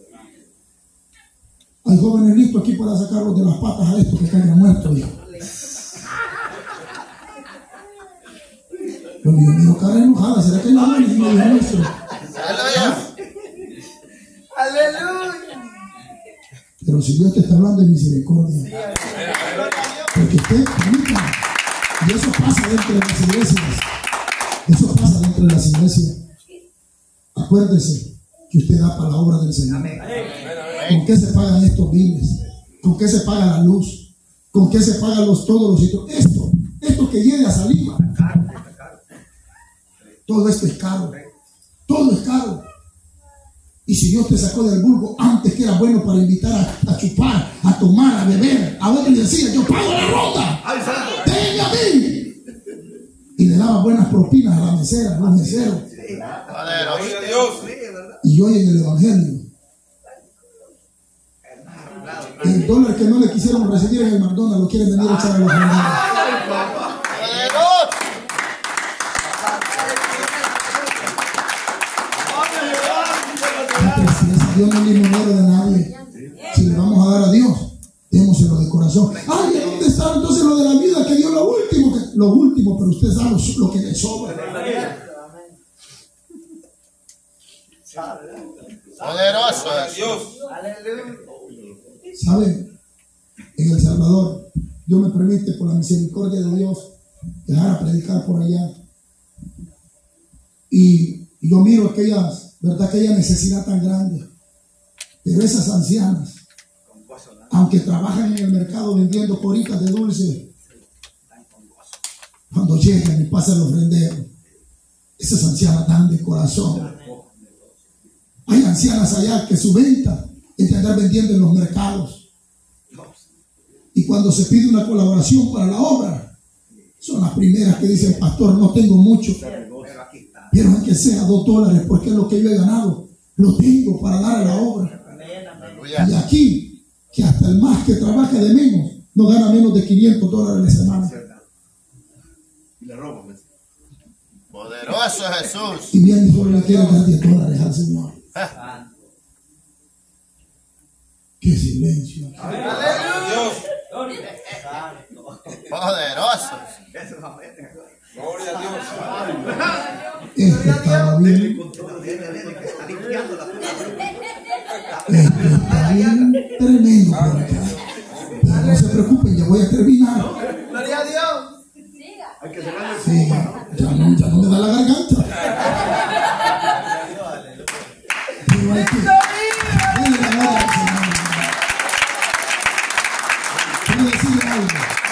Hay jóvenes listos aquí para sacarlos de las patas a estos que caigan muertos. Dijo. Pero Dios mío, cara enojada, ¿será que no hablan en medio nuestro? Aleluya. Aleluya. Pero si Dios te está hablando de misericordia, porque usted permita, y eso pasa dentro de las iglesias, eso pasa dentro de las iglesias. Acuérdese que usted da para la obra del Señor. Amén. ¿Con qué se pagan estos biles? ¿Con qué se paga la luz? ¿Con qué se pagan todos los sitios? Esto que llegue a saliva. Todo esto es caro. Todo es caro. Y si Dios te sacó del vulgo antes que era bueno para invitar a chupar, a tomar, a beber, a otro le decía, yo pago la ronda, denme a mí. Y le daba buenas propinas a la mesera, a los meseros. Aleluya. Gloria a Dios. Y hoy en el Evangelio, el dólar que no le quisieron recibir en el McDonald's lo quieren venir a echar a los mandados. Aleluya. Dios no es limonero de nadie. Si le vamos a dar a Dios, démoselo de corazón. Ay, ¿dónde está entonces lo de la vida que dio lo último, pero usted sabe lo que le sobra? Poderoso Gloria a Jesús. Dios. Aleluya. ¿Saben? En El Salvador, Dios me permite, por la misericordia de Dios, dejar a predicar por allá. Y yo miro aquellas, ¿verdad? Aquella necesidad tan grande. Pero esas ancianas, aunque trabajan en el mercado vendiendo coritas de dulce, cuando llegan y pasan los ofrenderos, esas ancianas dan de corazón. Hay ancianas allá que su venta es de andar vendiendo en los mercados. Y cuando se pide una colaboración para la obra, son las primeras que dicen: pastor, no tengo mucho, pero aunque sea $2, porque es lo que yo he ganado, lo tengo para dar a la obra. Aleluya. Y aquí, que hasta el más que trabaja de menos, no gana menos de $500 a la semana. Y la ropa, pues. Poderoso Jesús. Y bien solo le quieren dar $10 al Señor. ¡Qué silencio! Gloria a Dios. Poderoso. Eso es amén. Gloria a Dios. Esto estaba bien. Viene que está limpiando la puta. Esto está bien tremendo por acá. Pero no se preocupen, ya voy a terminar. Gloria a Dios. Hay que cerrar el Sí, ya no me da la garganta. Pero hay que denle la gloria al Señor. Quiero decirle algo.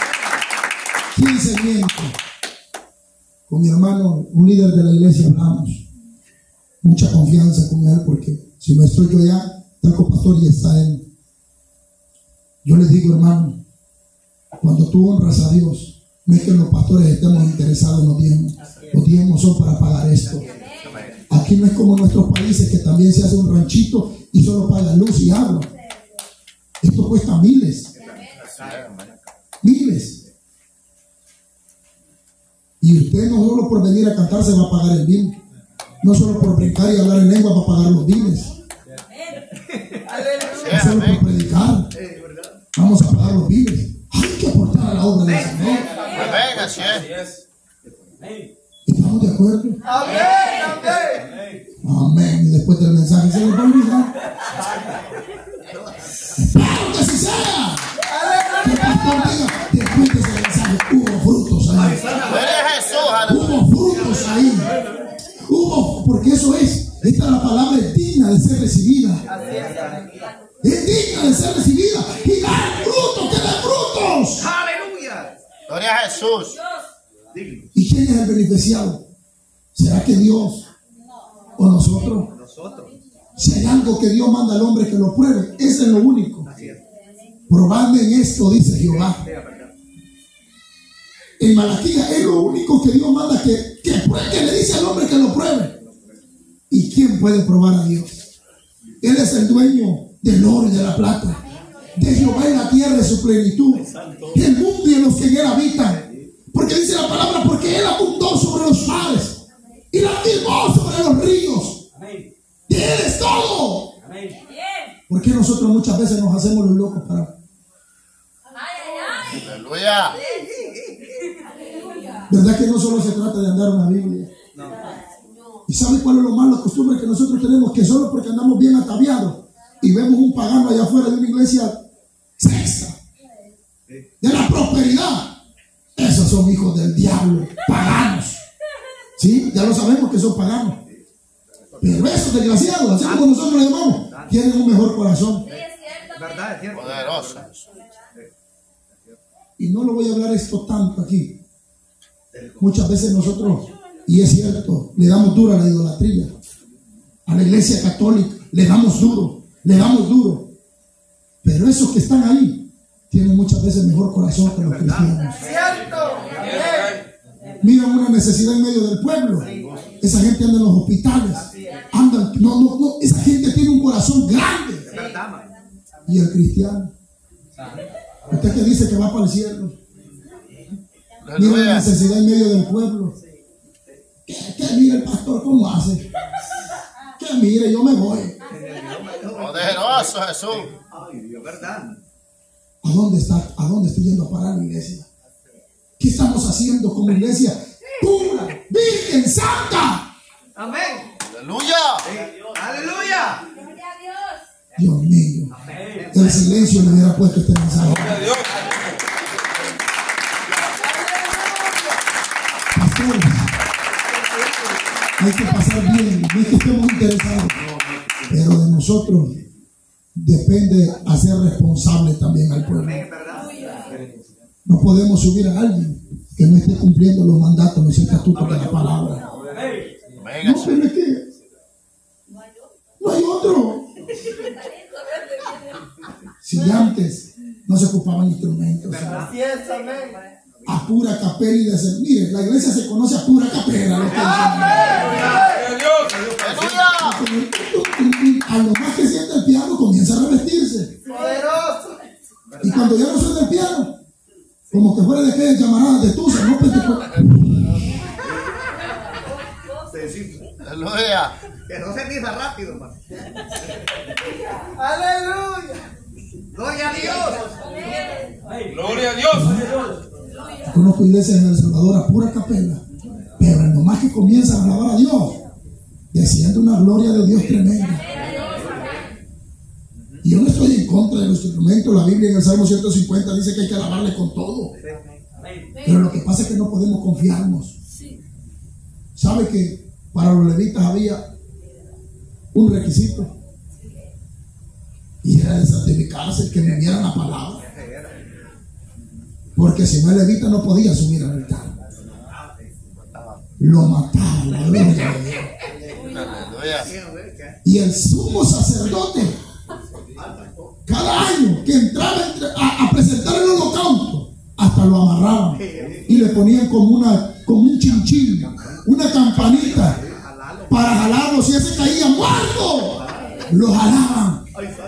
15 miento. Con mi hermano, un líder de la iglesia, hablamos. Mucha confianza con él, porque si no estoy yo ya, está con pastor y está él. Yo les digo, hermano, cuando tú honras a Dios, no es que los pastores estemos interesados en los diezmos. Los diezmos son para pagar esto. Aquí no es como en nuestros países, que también se hace un ranchito y solo paga luz y agua. Esto cuesta miles. Miles. Y usted no solo por venir a cantar se va a pagar el bill. No solo por brincar y hablar en lengua va a pagar los biles. No solo por predicar. Vamos a pagar los biles. Hay que aportar a la obra del Señor. Amén, así es. ¿Estamos de acuerdo? Amén. Amén. Y después del mensaje se les va a olvidar. ¡Espero que así sea! Que el pastor diga, después de ese mensaje hubo frutos ahí. Gloria a Jesús. Aleluya. Hubo frutos ahí. Porque eso es. Esta la palabra es digna de ser recibida. Es digna de ser recibida. Y dar frutos, que den frutos. Aleluya. Gloria a Jesús. ¿Y quién es el beneficiado? ¿Será que Dios o nosotros? Nosotros. Si hay algo que Dios manda al hombre que lo pruebe, ese es lo único. Probadme en esto, dice Jehová. En Malaquías es lo único que Dios manda que le dice al hombre que lo pruebe. ¿Y quién puede probar a Dios? Él es el dueño del oro y de la plata, de Jehová y la tierra de su plenitud, el mundo y los que en él habitan. Porque dice la palabra, porque él abundó sobre los mares y la firmó sobre los ríos. Y él es todo. Porque nosotros muchas veces nos hacemos los locos para... Aleluya. ¿Verdad que no solo se trata de andar una Biblia? ¿Y sabe cuál es lo malo costumbre que nosotros tenemos? Que solo porque andamos bien ataviados y vemos un pagano allá afuera de una iglesia sexta, de la prosperidad, esos son hijos del diablo, paganos. ¿Sí? Ya lo sabemos que son paganos. Pero esos desgraciados, así como nosotros le llamamos, tienen un mejor corazón. ¿Verdad? Es cierto. Poderoso. Y no lo voy a hablar esto tanto aquí. Muchas veces nosotros, y es cierto, le damos duro a la idolatría, a la iglesia católica, le damos duro. Pero esos que están ahí tienen muchas veces mejor corazón que los cristianos. Miran una necesidad en medio del pueblo. Esa gente anda en los hospitales. No, esa gente tiene un corazón grande. Y el cristiano, usted que dice que va para el cielo, mira la necesidad en medio del pueblo. ¿Qué mira el pastor cómo hace? ¿Qué mire? Yo me voy. Poderoso Jesús. Ay, Dios, ¿verdad? ¿A dónde está yendo a parar la iglesia? ¿Qué estamos haciendo como iglesia pura, virgen, santa? Amén. Aleluya. Aleluya. Dios mío. El silencio le hubiera puesto este mensaje. Gloria a Dios. Pastores, hay que pasar bien, no es que estemos interesados, pero de nosotros depende hacer responsable también al pueblo. No podemos subir a alguien que no esté cumpliendo los mandatos, los estatutos de la palabra. No, pero es que no hay otro. Si antes no se ocupaban instrumentos, Así es, amén. a pura capela y de hacer. Mire, la iglesia se conoce a pura capela. Lo que Gloria a Dios. Aleluya. a lo más que siente el piano comienza a revestirse. Poderoso. Y cuando ya no suena el piano, como que fuera de aquellas llamaradas de Tusa, ¿no? Aleluya. Que no se pisa rápido, man. Aleluya. Gloria a Dios. Gloria a Dios. Conozco iglesias en El Salvador a pura capela, pero en lo más que comienzan a alabar a Dios, desciende una gloria de Dios tremenda. Y yo no estoy en contra de los instrumentos. La Biblia en el Salmo 150 dice que hay que alabarle con todo. Pero lo que pasa es que no podemos confiarnos. ¿Sabe que para los levitas había un requisito? Y era de santificarse, que vinieran la palabra. Porque si no, el levita no podía subir al altar. Lo mataban, la gloria de Dios. Aleluya. Y el sumo sacerdote, cada año que entraba a presentar el holocausto, hasta lo amarraban y le ponían como un chinchín, una campanita para jalarlo. Si ese caía muerto, lo jalaban.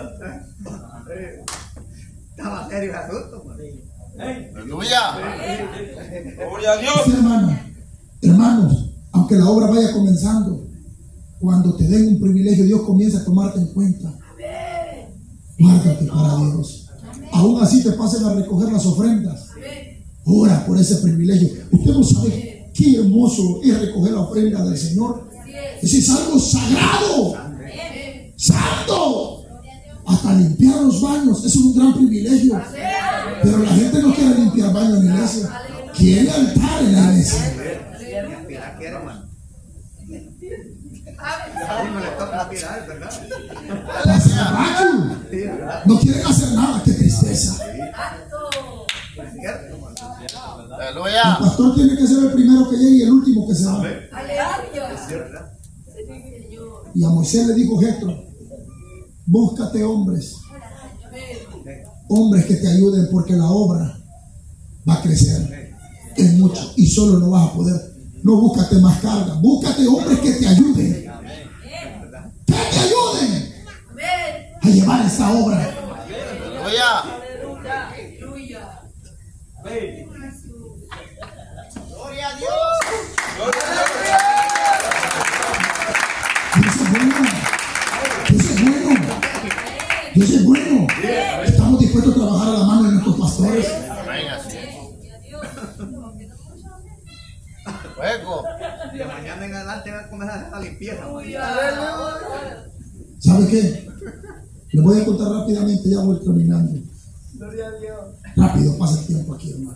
Estaba serio el asunto, man. Aleluya. Gloria a Dios. Sí, hermanos, aunque la obra vaya comenzando, cuando te den un privilegio, Dios comienza a tomarte en cuenta. Guárdate para Dios. Aún así te pasen a recoger las ofrendas. Ora por ese privilegio. Usted no sabe qué hermoso es recoger la ofrenda del Señor. Ese es algo sagrado, santo. Hasta limpiar los baños es un gran privilegio. Pero la gente no quiere limpiar baños en la iglesia, quiere altar en la iglesia. Aspirar quiere, man. A uno le toca aspirar, ¿verdad? Pasa borracho. Sí, ¿verdad? No quieren hacer nada, qué tristeza. Es cierto, man. El Aleluya. pastor tiene que ser el primero que llegue y el último que se va. Es verdad. Y a Moisés le dijo Jetro: búscate hombres que te ayuden, porque la obra va a crecer. Es mucho y solo no vas a poder. No búscate más carga, búscate hombres que te ayuden. Que te ayuden a llevar esta obra. Aleluya. Gloria a Dios. Dios es bueno. Dios es bueno. Dios es bueno. Estamos dispuestos a trabajar a la mano de nuestros pastores. Amén, así es. Fuego. De mañana en adelante va a comenzar a hacer la limpieza, man. ¿Sabe qué? Le voy a contar rápidamente, ya voy terminando. Gloria a Dios. Rápido pasa el tiempo aquí, hermano.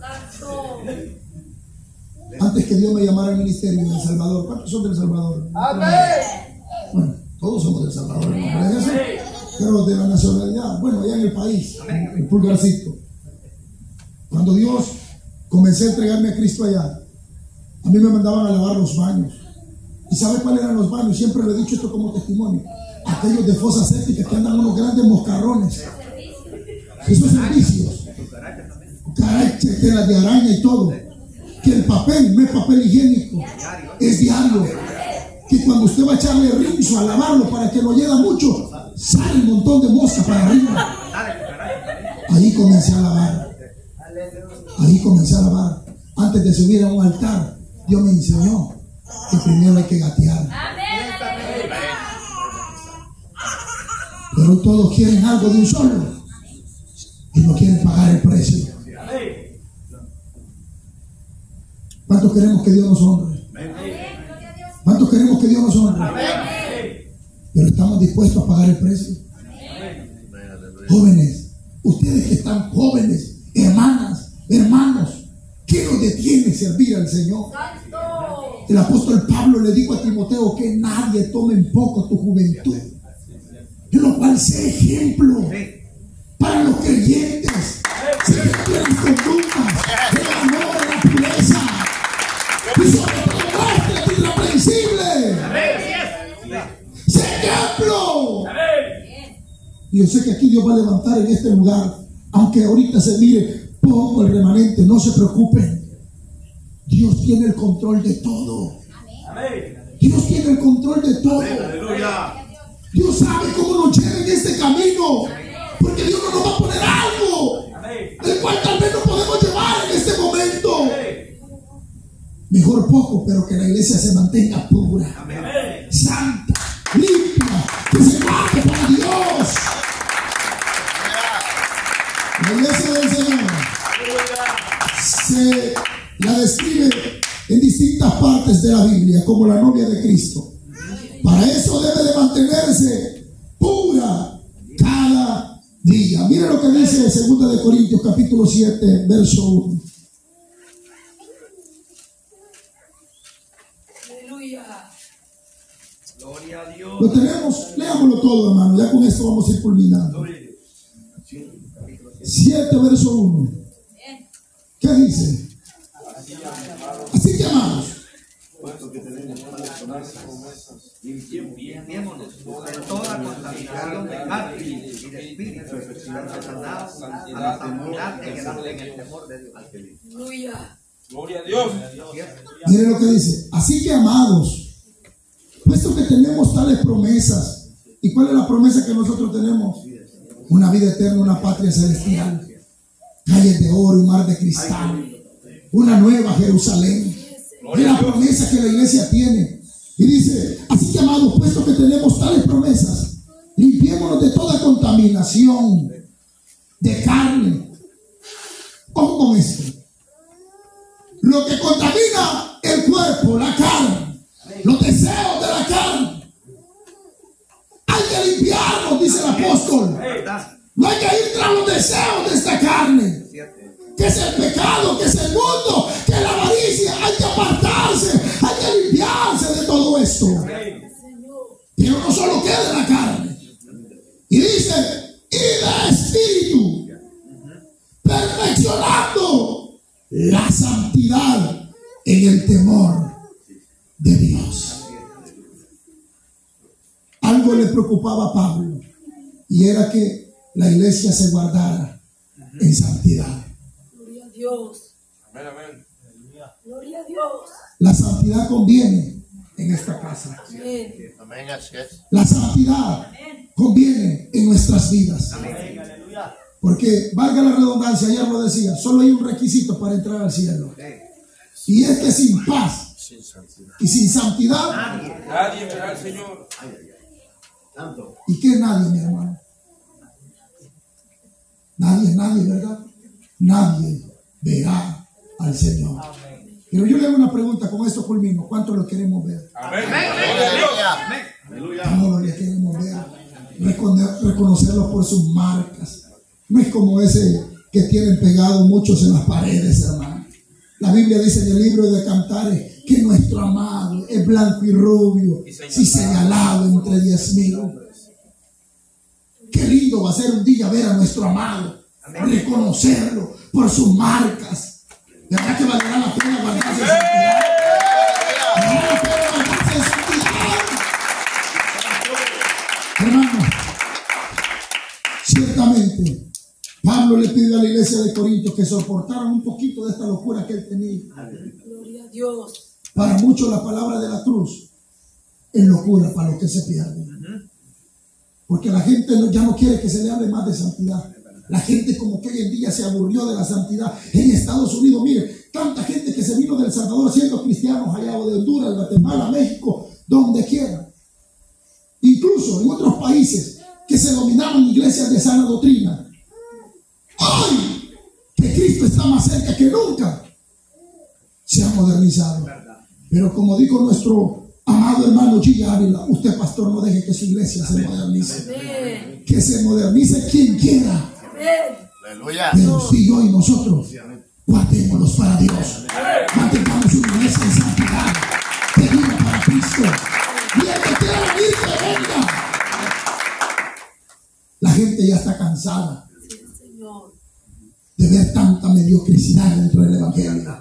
Antes que Dios me llamara al ministerio en El Salvador, ¿cuántos son del Salvador? Amén. Bueno, todos somos del Salvador, ¿no? ¿Es eso? Pero de la nacionalidad, bueno, allá en el país, el pulgarcito. Cuando Dios comencé a entregarme a Cristo allá, a mí me mandaban a lavar los baños. ¿Y sabe cuáles eran los baños? Siempre le he dicho esto como testimonio. Aquellos de fosas sépticas que andan unos grandes moscarrones. Esos servicios. Cucarachas, telas de araña y todo. Que el papel no es papel higiénico, es diario. Que cuando usted va a echarle rinzo a lavarlo para que lo hiela mucho, sale un montón de moscas para arriba. Ahí comencé a lavar. Ahí comencé a lavar. Antes de subir a un altar, Dios me enseñó que primero hay que gatear. Pero todos quieren algo de un solo y no quieren pagar el precio. ¿Cuántos queremos que Dios nos honre? ¿Cuántos queremos que Dios nos honre? pero estamos dispuestos a pagar el precio. Jóvenes, ustedes que están jóvenes, hermanas, hermanos, ¿qué nos detiene servir al Señor? El apóstol Pablo le dijo a Timoteo que nadie tome en poco tu juventud, en lo cual sea ejemplo para los creyentes, sea ejemplo en las conductas, en el amor, en la pureza, y sobre todo muéstrate irreprensible. Sea ejemplo. Y yo sé que aquí Dios va a levantar en este lugar, aunque ahorita se mire poco el remanente, no se preocupen. Dios tiene el control de todo. Dios tiene el control de todo. Dios sabe cómo nos lleva en este camino, porque Dios no nos va a poner algo del cual tal vez no podemos llevar en este momento. Mejor poco, pero que la iglesia se mantenga pura, santa, limpia, que se guarde para Dios. La iglesia del Señor se la describe en distintas partes de la Biblia como la novia de Cristo. Para eso debe de mantenerse pura cada día. Mira lo que dice 2 de Corintios capítulo 7 verso 1. Gloria a Dios. Lo tenemos, leámoslo todo, hermano. Ya con esto vamos a ir culminando. 7 verso 1. ¿Qué dice? Así que amados, Limpiémonos de toda contaminación de carne y de espíritu, sanados a la santidad en el temor de Dios. Gloria a Dios. mire lo que dice. Así que amados, puesto que tenemos tales promesas, ¿y cuál es la promesa que nosotros tenemos? Una vida eterna, una patria celestial, calles de oro y mar de cristal, una nueva Jerusalén. Es la promesa que la iglesia tiene. Y dice, así que amados, puesto que tenemos tales promesas, limpiémonos de toda contaminación de carne. Ojo con esto. Lo que contamina el cuerpo, la carne, los deseos de la carne, hay que limpiarlos, dice el apóstol. No hay que ir tras los deseos de esta carne, que es el pecado, que es el mundo, que es la avaricia. Hay que apartarse, hay que limpiarse de todo esto. Pero no solo queda en la carne. Y dice, y de espíritu, perfeccionando la santidad en el temor de Dios. Algo le preocupaba a Pablo, y era que la iglesia se guardara en santidad. Gloria a Dios. Amén, amén. Gloria a Dios. La santidad conviene en esta casa. Amén. Amén, así es. La santidad conviene en nuestras vidas. Porque, valga la redundancia, ayer lo decía, solo hay un requisito para entrar al cielo. Y es que sin paz y sin santidad, Nadie verá al Señor. ¿y qué es nadie, mi hermano? Nadie, ¿verdad? Nadie verá al Señor. Pero yo le hago una pregunta, con esto culmino. ¿Cuántos lo queremos ver? Amén. Gloria a Dios. Todos lo queremos ver. Reconocerlo por sus marcas. No es como ese que tienen pegado muchos en las paredes, hermano. La Biblia dice en el libro de Cantares que nuestro amado es blanco y rubio y señalado entre 10,000 hombres. Qué lindo va a ser un día ver a nuestro amado, reconocerlo por sus marcas. De verdad que valdrá la pena guardarse en santidad. Valdrá la pena guardarse en santidad. Hermano, ciertamente Pablo le pidió a la iglesia de Corintios que soportaran un poquito de esta locura que él tenía. Gloria a Dios. Para muchos la palabra de la cruz es locura para los que se pierden. Porque la gente ya no quiere que se le hable más de santidad. La gente como que hoy en día se aburrió de la santidad. En Estados Unidos, mire, tanta gente que se vino del Salvador siendo cristianos allá, o de Honduras, Guatemala, México, donde quiera. Incluso en otros países que se dominaban iglesias de sana doctrina. Hoy, que Cristo está más cerca que nunca, se ha modernizado. Pero como dijo nuestro Amado hermano Gigi Ávila, usted pastor no deje que su iglesia se modernice. Amén. Que se modernice quien quiera. Amén. Aleluya. Pero si yo y nosotros guardémoslos para Dios. Mantengamos una iglesia en santidad. Que viva para Cristo. Y el que quiera venir, que venga. La gente ya está cansada Sí, Señor. de ver tanta mediocridad dentro del evangelio.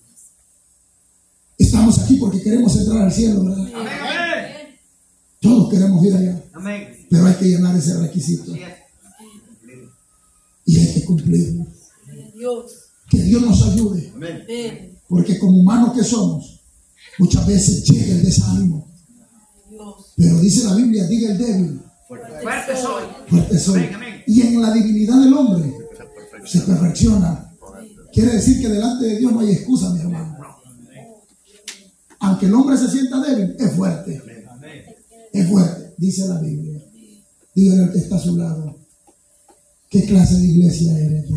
Estamos aquí porque queremos entrar al cielo, ¿verdad? Amén, amén. Todos queremos ir allá, Amén. pero hay que llenar ese requisito Así es. y hay que cumplirlo. Gloria a Dios. Que Dios nos ayude, Amén. porque como humanos que somos, muchas veces llega el desánimo. Dios. Pero dice la Biblia, diga el débil, Fuerte soy. fuerte soy. Amén, amén. Y en la divinidad del hombre se perfecciona. Quiere decir que delante de Dios no hay excusa, mi hermano. Aunque el hombre se sienta débil, es fuerte. Es fuerte, dice la Biblia. Dígale al que está a su lado, ¿qué clase de iglesia eres?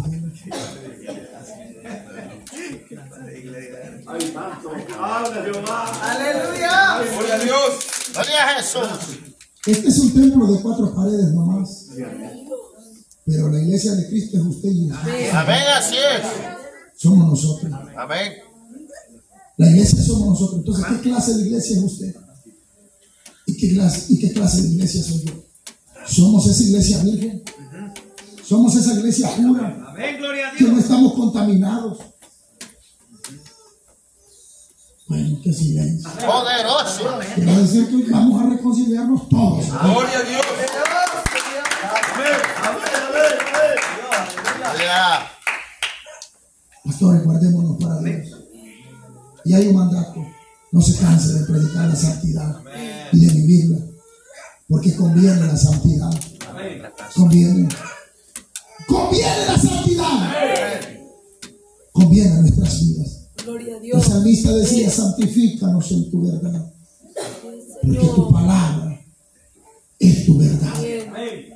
Aleluya. Gloria a Dios. Gloria a Jesús. Este es un templo de 4 paredes nomás. Pero la iglesia de Cristo es usted y yo. Amén, así es. Somos nosotros. Amén. La iglesia somos nosotros. Entonces, ¿qué clase de iglesia es usted? ¿Y qué clase de iglesia soy yo? ¿Somos esa iglesia virgen? ¿Somos esa iglesia pura? Amén, gloria a Que no Dios. estamos contaminados. Bueno, qué silencio. Poderoso. Quiero decir que vamos a reconciliarnos todos. Gloria a Dios. Gloria. Pastores, guardémonos para Dios. Y hay un mandato. No se canse de predicar la santidad y de vivirla. Porque conviene la santidad. Conviene. Conviene la santidad. Conviene a nuestras vidas. Gloria a El Dios. salmista decía, santifícanos en tu verdad. Porque tu Señor. palabra es tu verdad. Amén.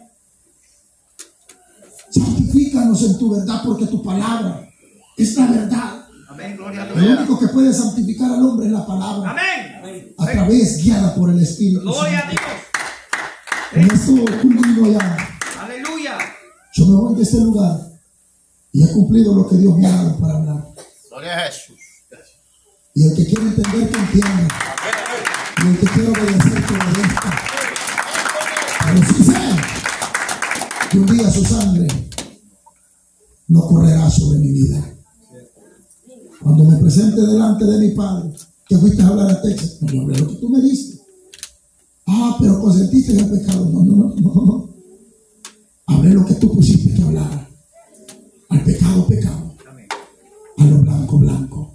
Santifícanos en tu verdad porque tu palabra es la verdad. Amén, gloria a Lo Dios. único que puede santificar al hombre es la palabra. Amén. A través, guiada por el Espíritu Gloria a Santo. Dios. Con esto culmino ya. Aleluya. Yo me voy de este lugar y he cumplido lo que Dios me ha dado para hablar. Gloria a Jesús. Y el que quiere entender, que entienda. Y el que quiere obedecer, que obedezca. Pero sí sé que un día su sangre no correrá sobre mi vida. Cuando me presente delante de mi Padre, que fuiste a hablar a Texas, no, yo hablé lo que tú me diste. Ah, pero consentiste en el pecado. No. Hablé lo que tú pusiste que hablar. Al pecado, pecado. A lo blanco, blanco.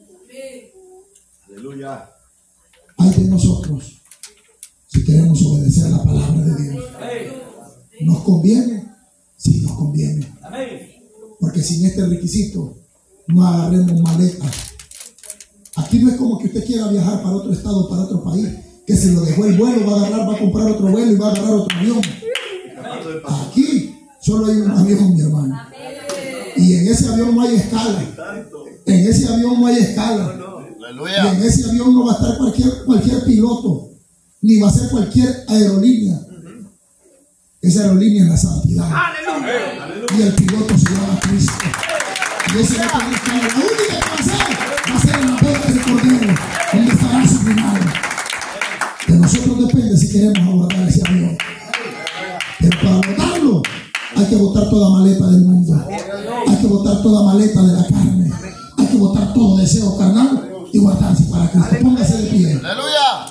Aleluya. Hay de nosotros si queremos obedecer a la palabra de Dios. ¿Nos conviene? Sí, nos conviene. Porque sin este requisito no agarremos maletas. Aquí no es como que usted quiera viajar para otro estado, para otro país, que se lo dejó el vuelo, va a agarrar, va a comprar otro vuelo y va a agarrar otro avión. Aquí solo hay un avión, mi hermano. Y en ese avión no hay escala. En ese avión no hay escala. Y Aleluya. en ese avión no va a estar cualquier piloto, ni va a ser cualquier aerolínea. Esa aerolínea es la santidad. Y el piloto se llama Cristo. Y ese va a tener que la única que va a ser en la boca del Cordero, donde estará su final. De nosotros depende si queremos abordar ese avión. Pero para abordarlo hay que botar toda maleta del mundo. Hay que botar toda maleta de la carne. Hay que botar todo deseo carnal y guardarse para Cristo. Póngase de pie. Aleluya.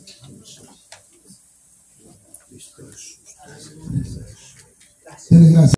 Dele gracias.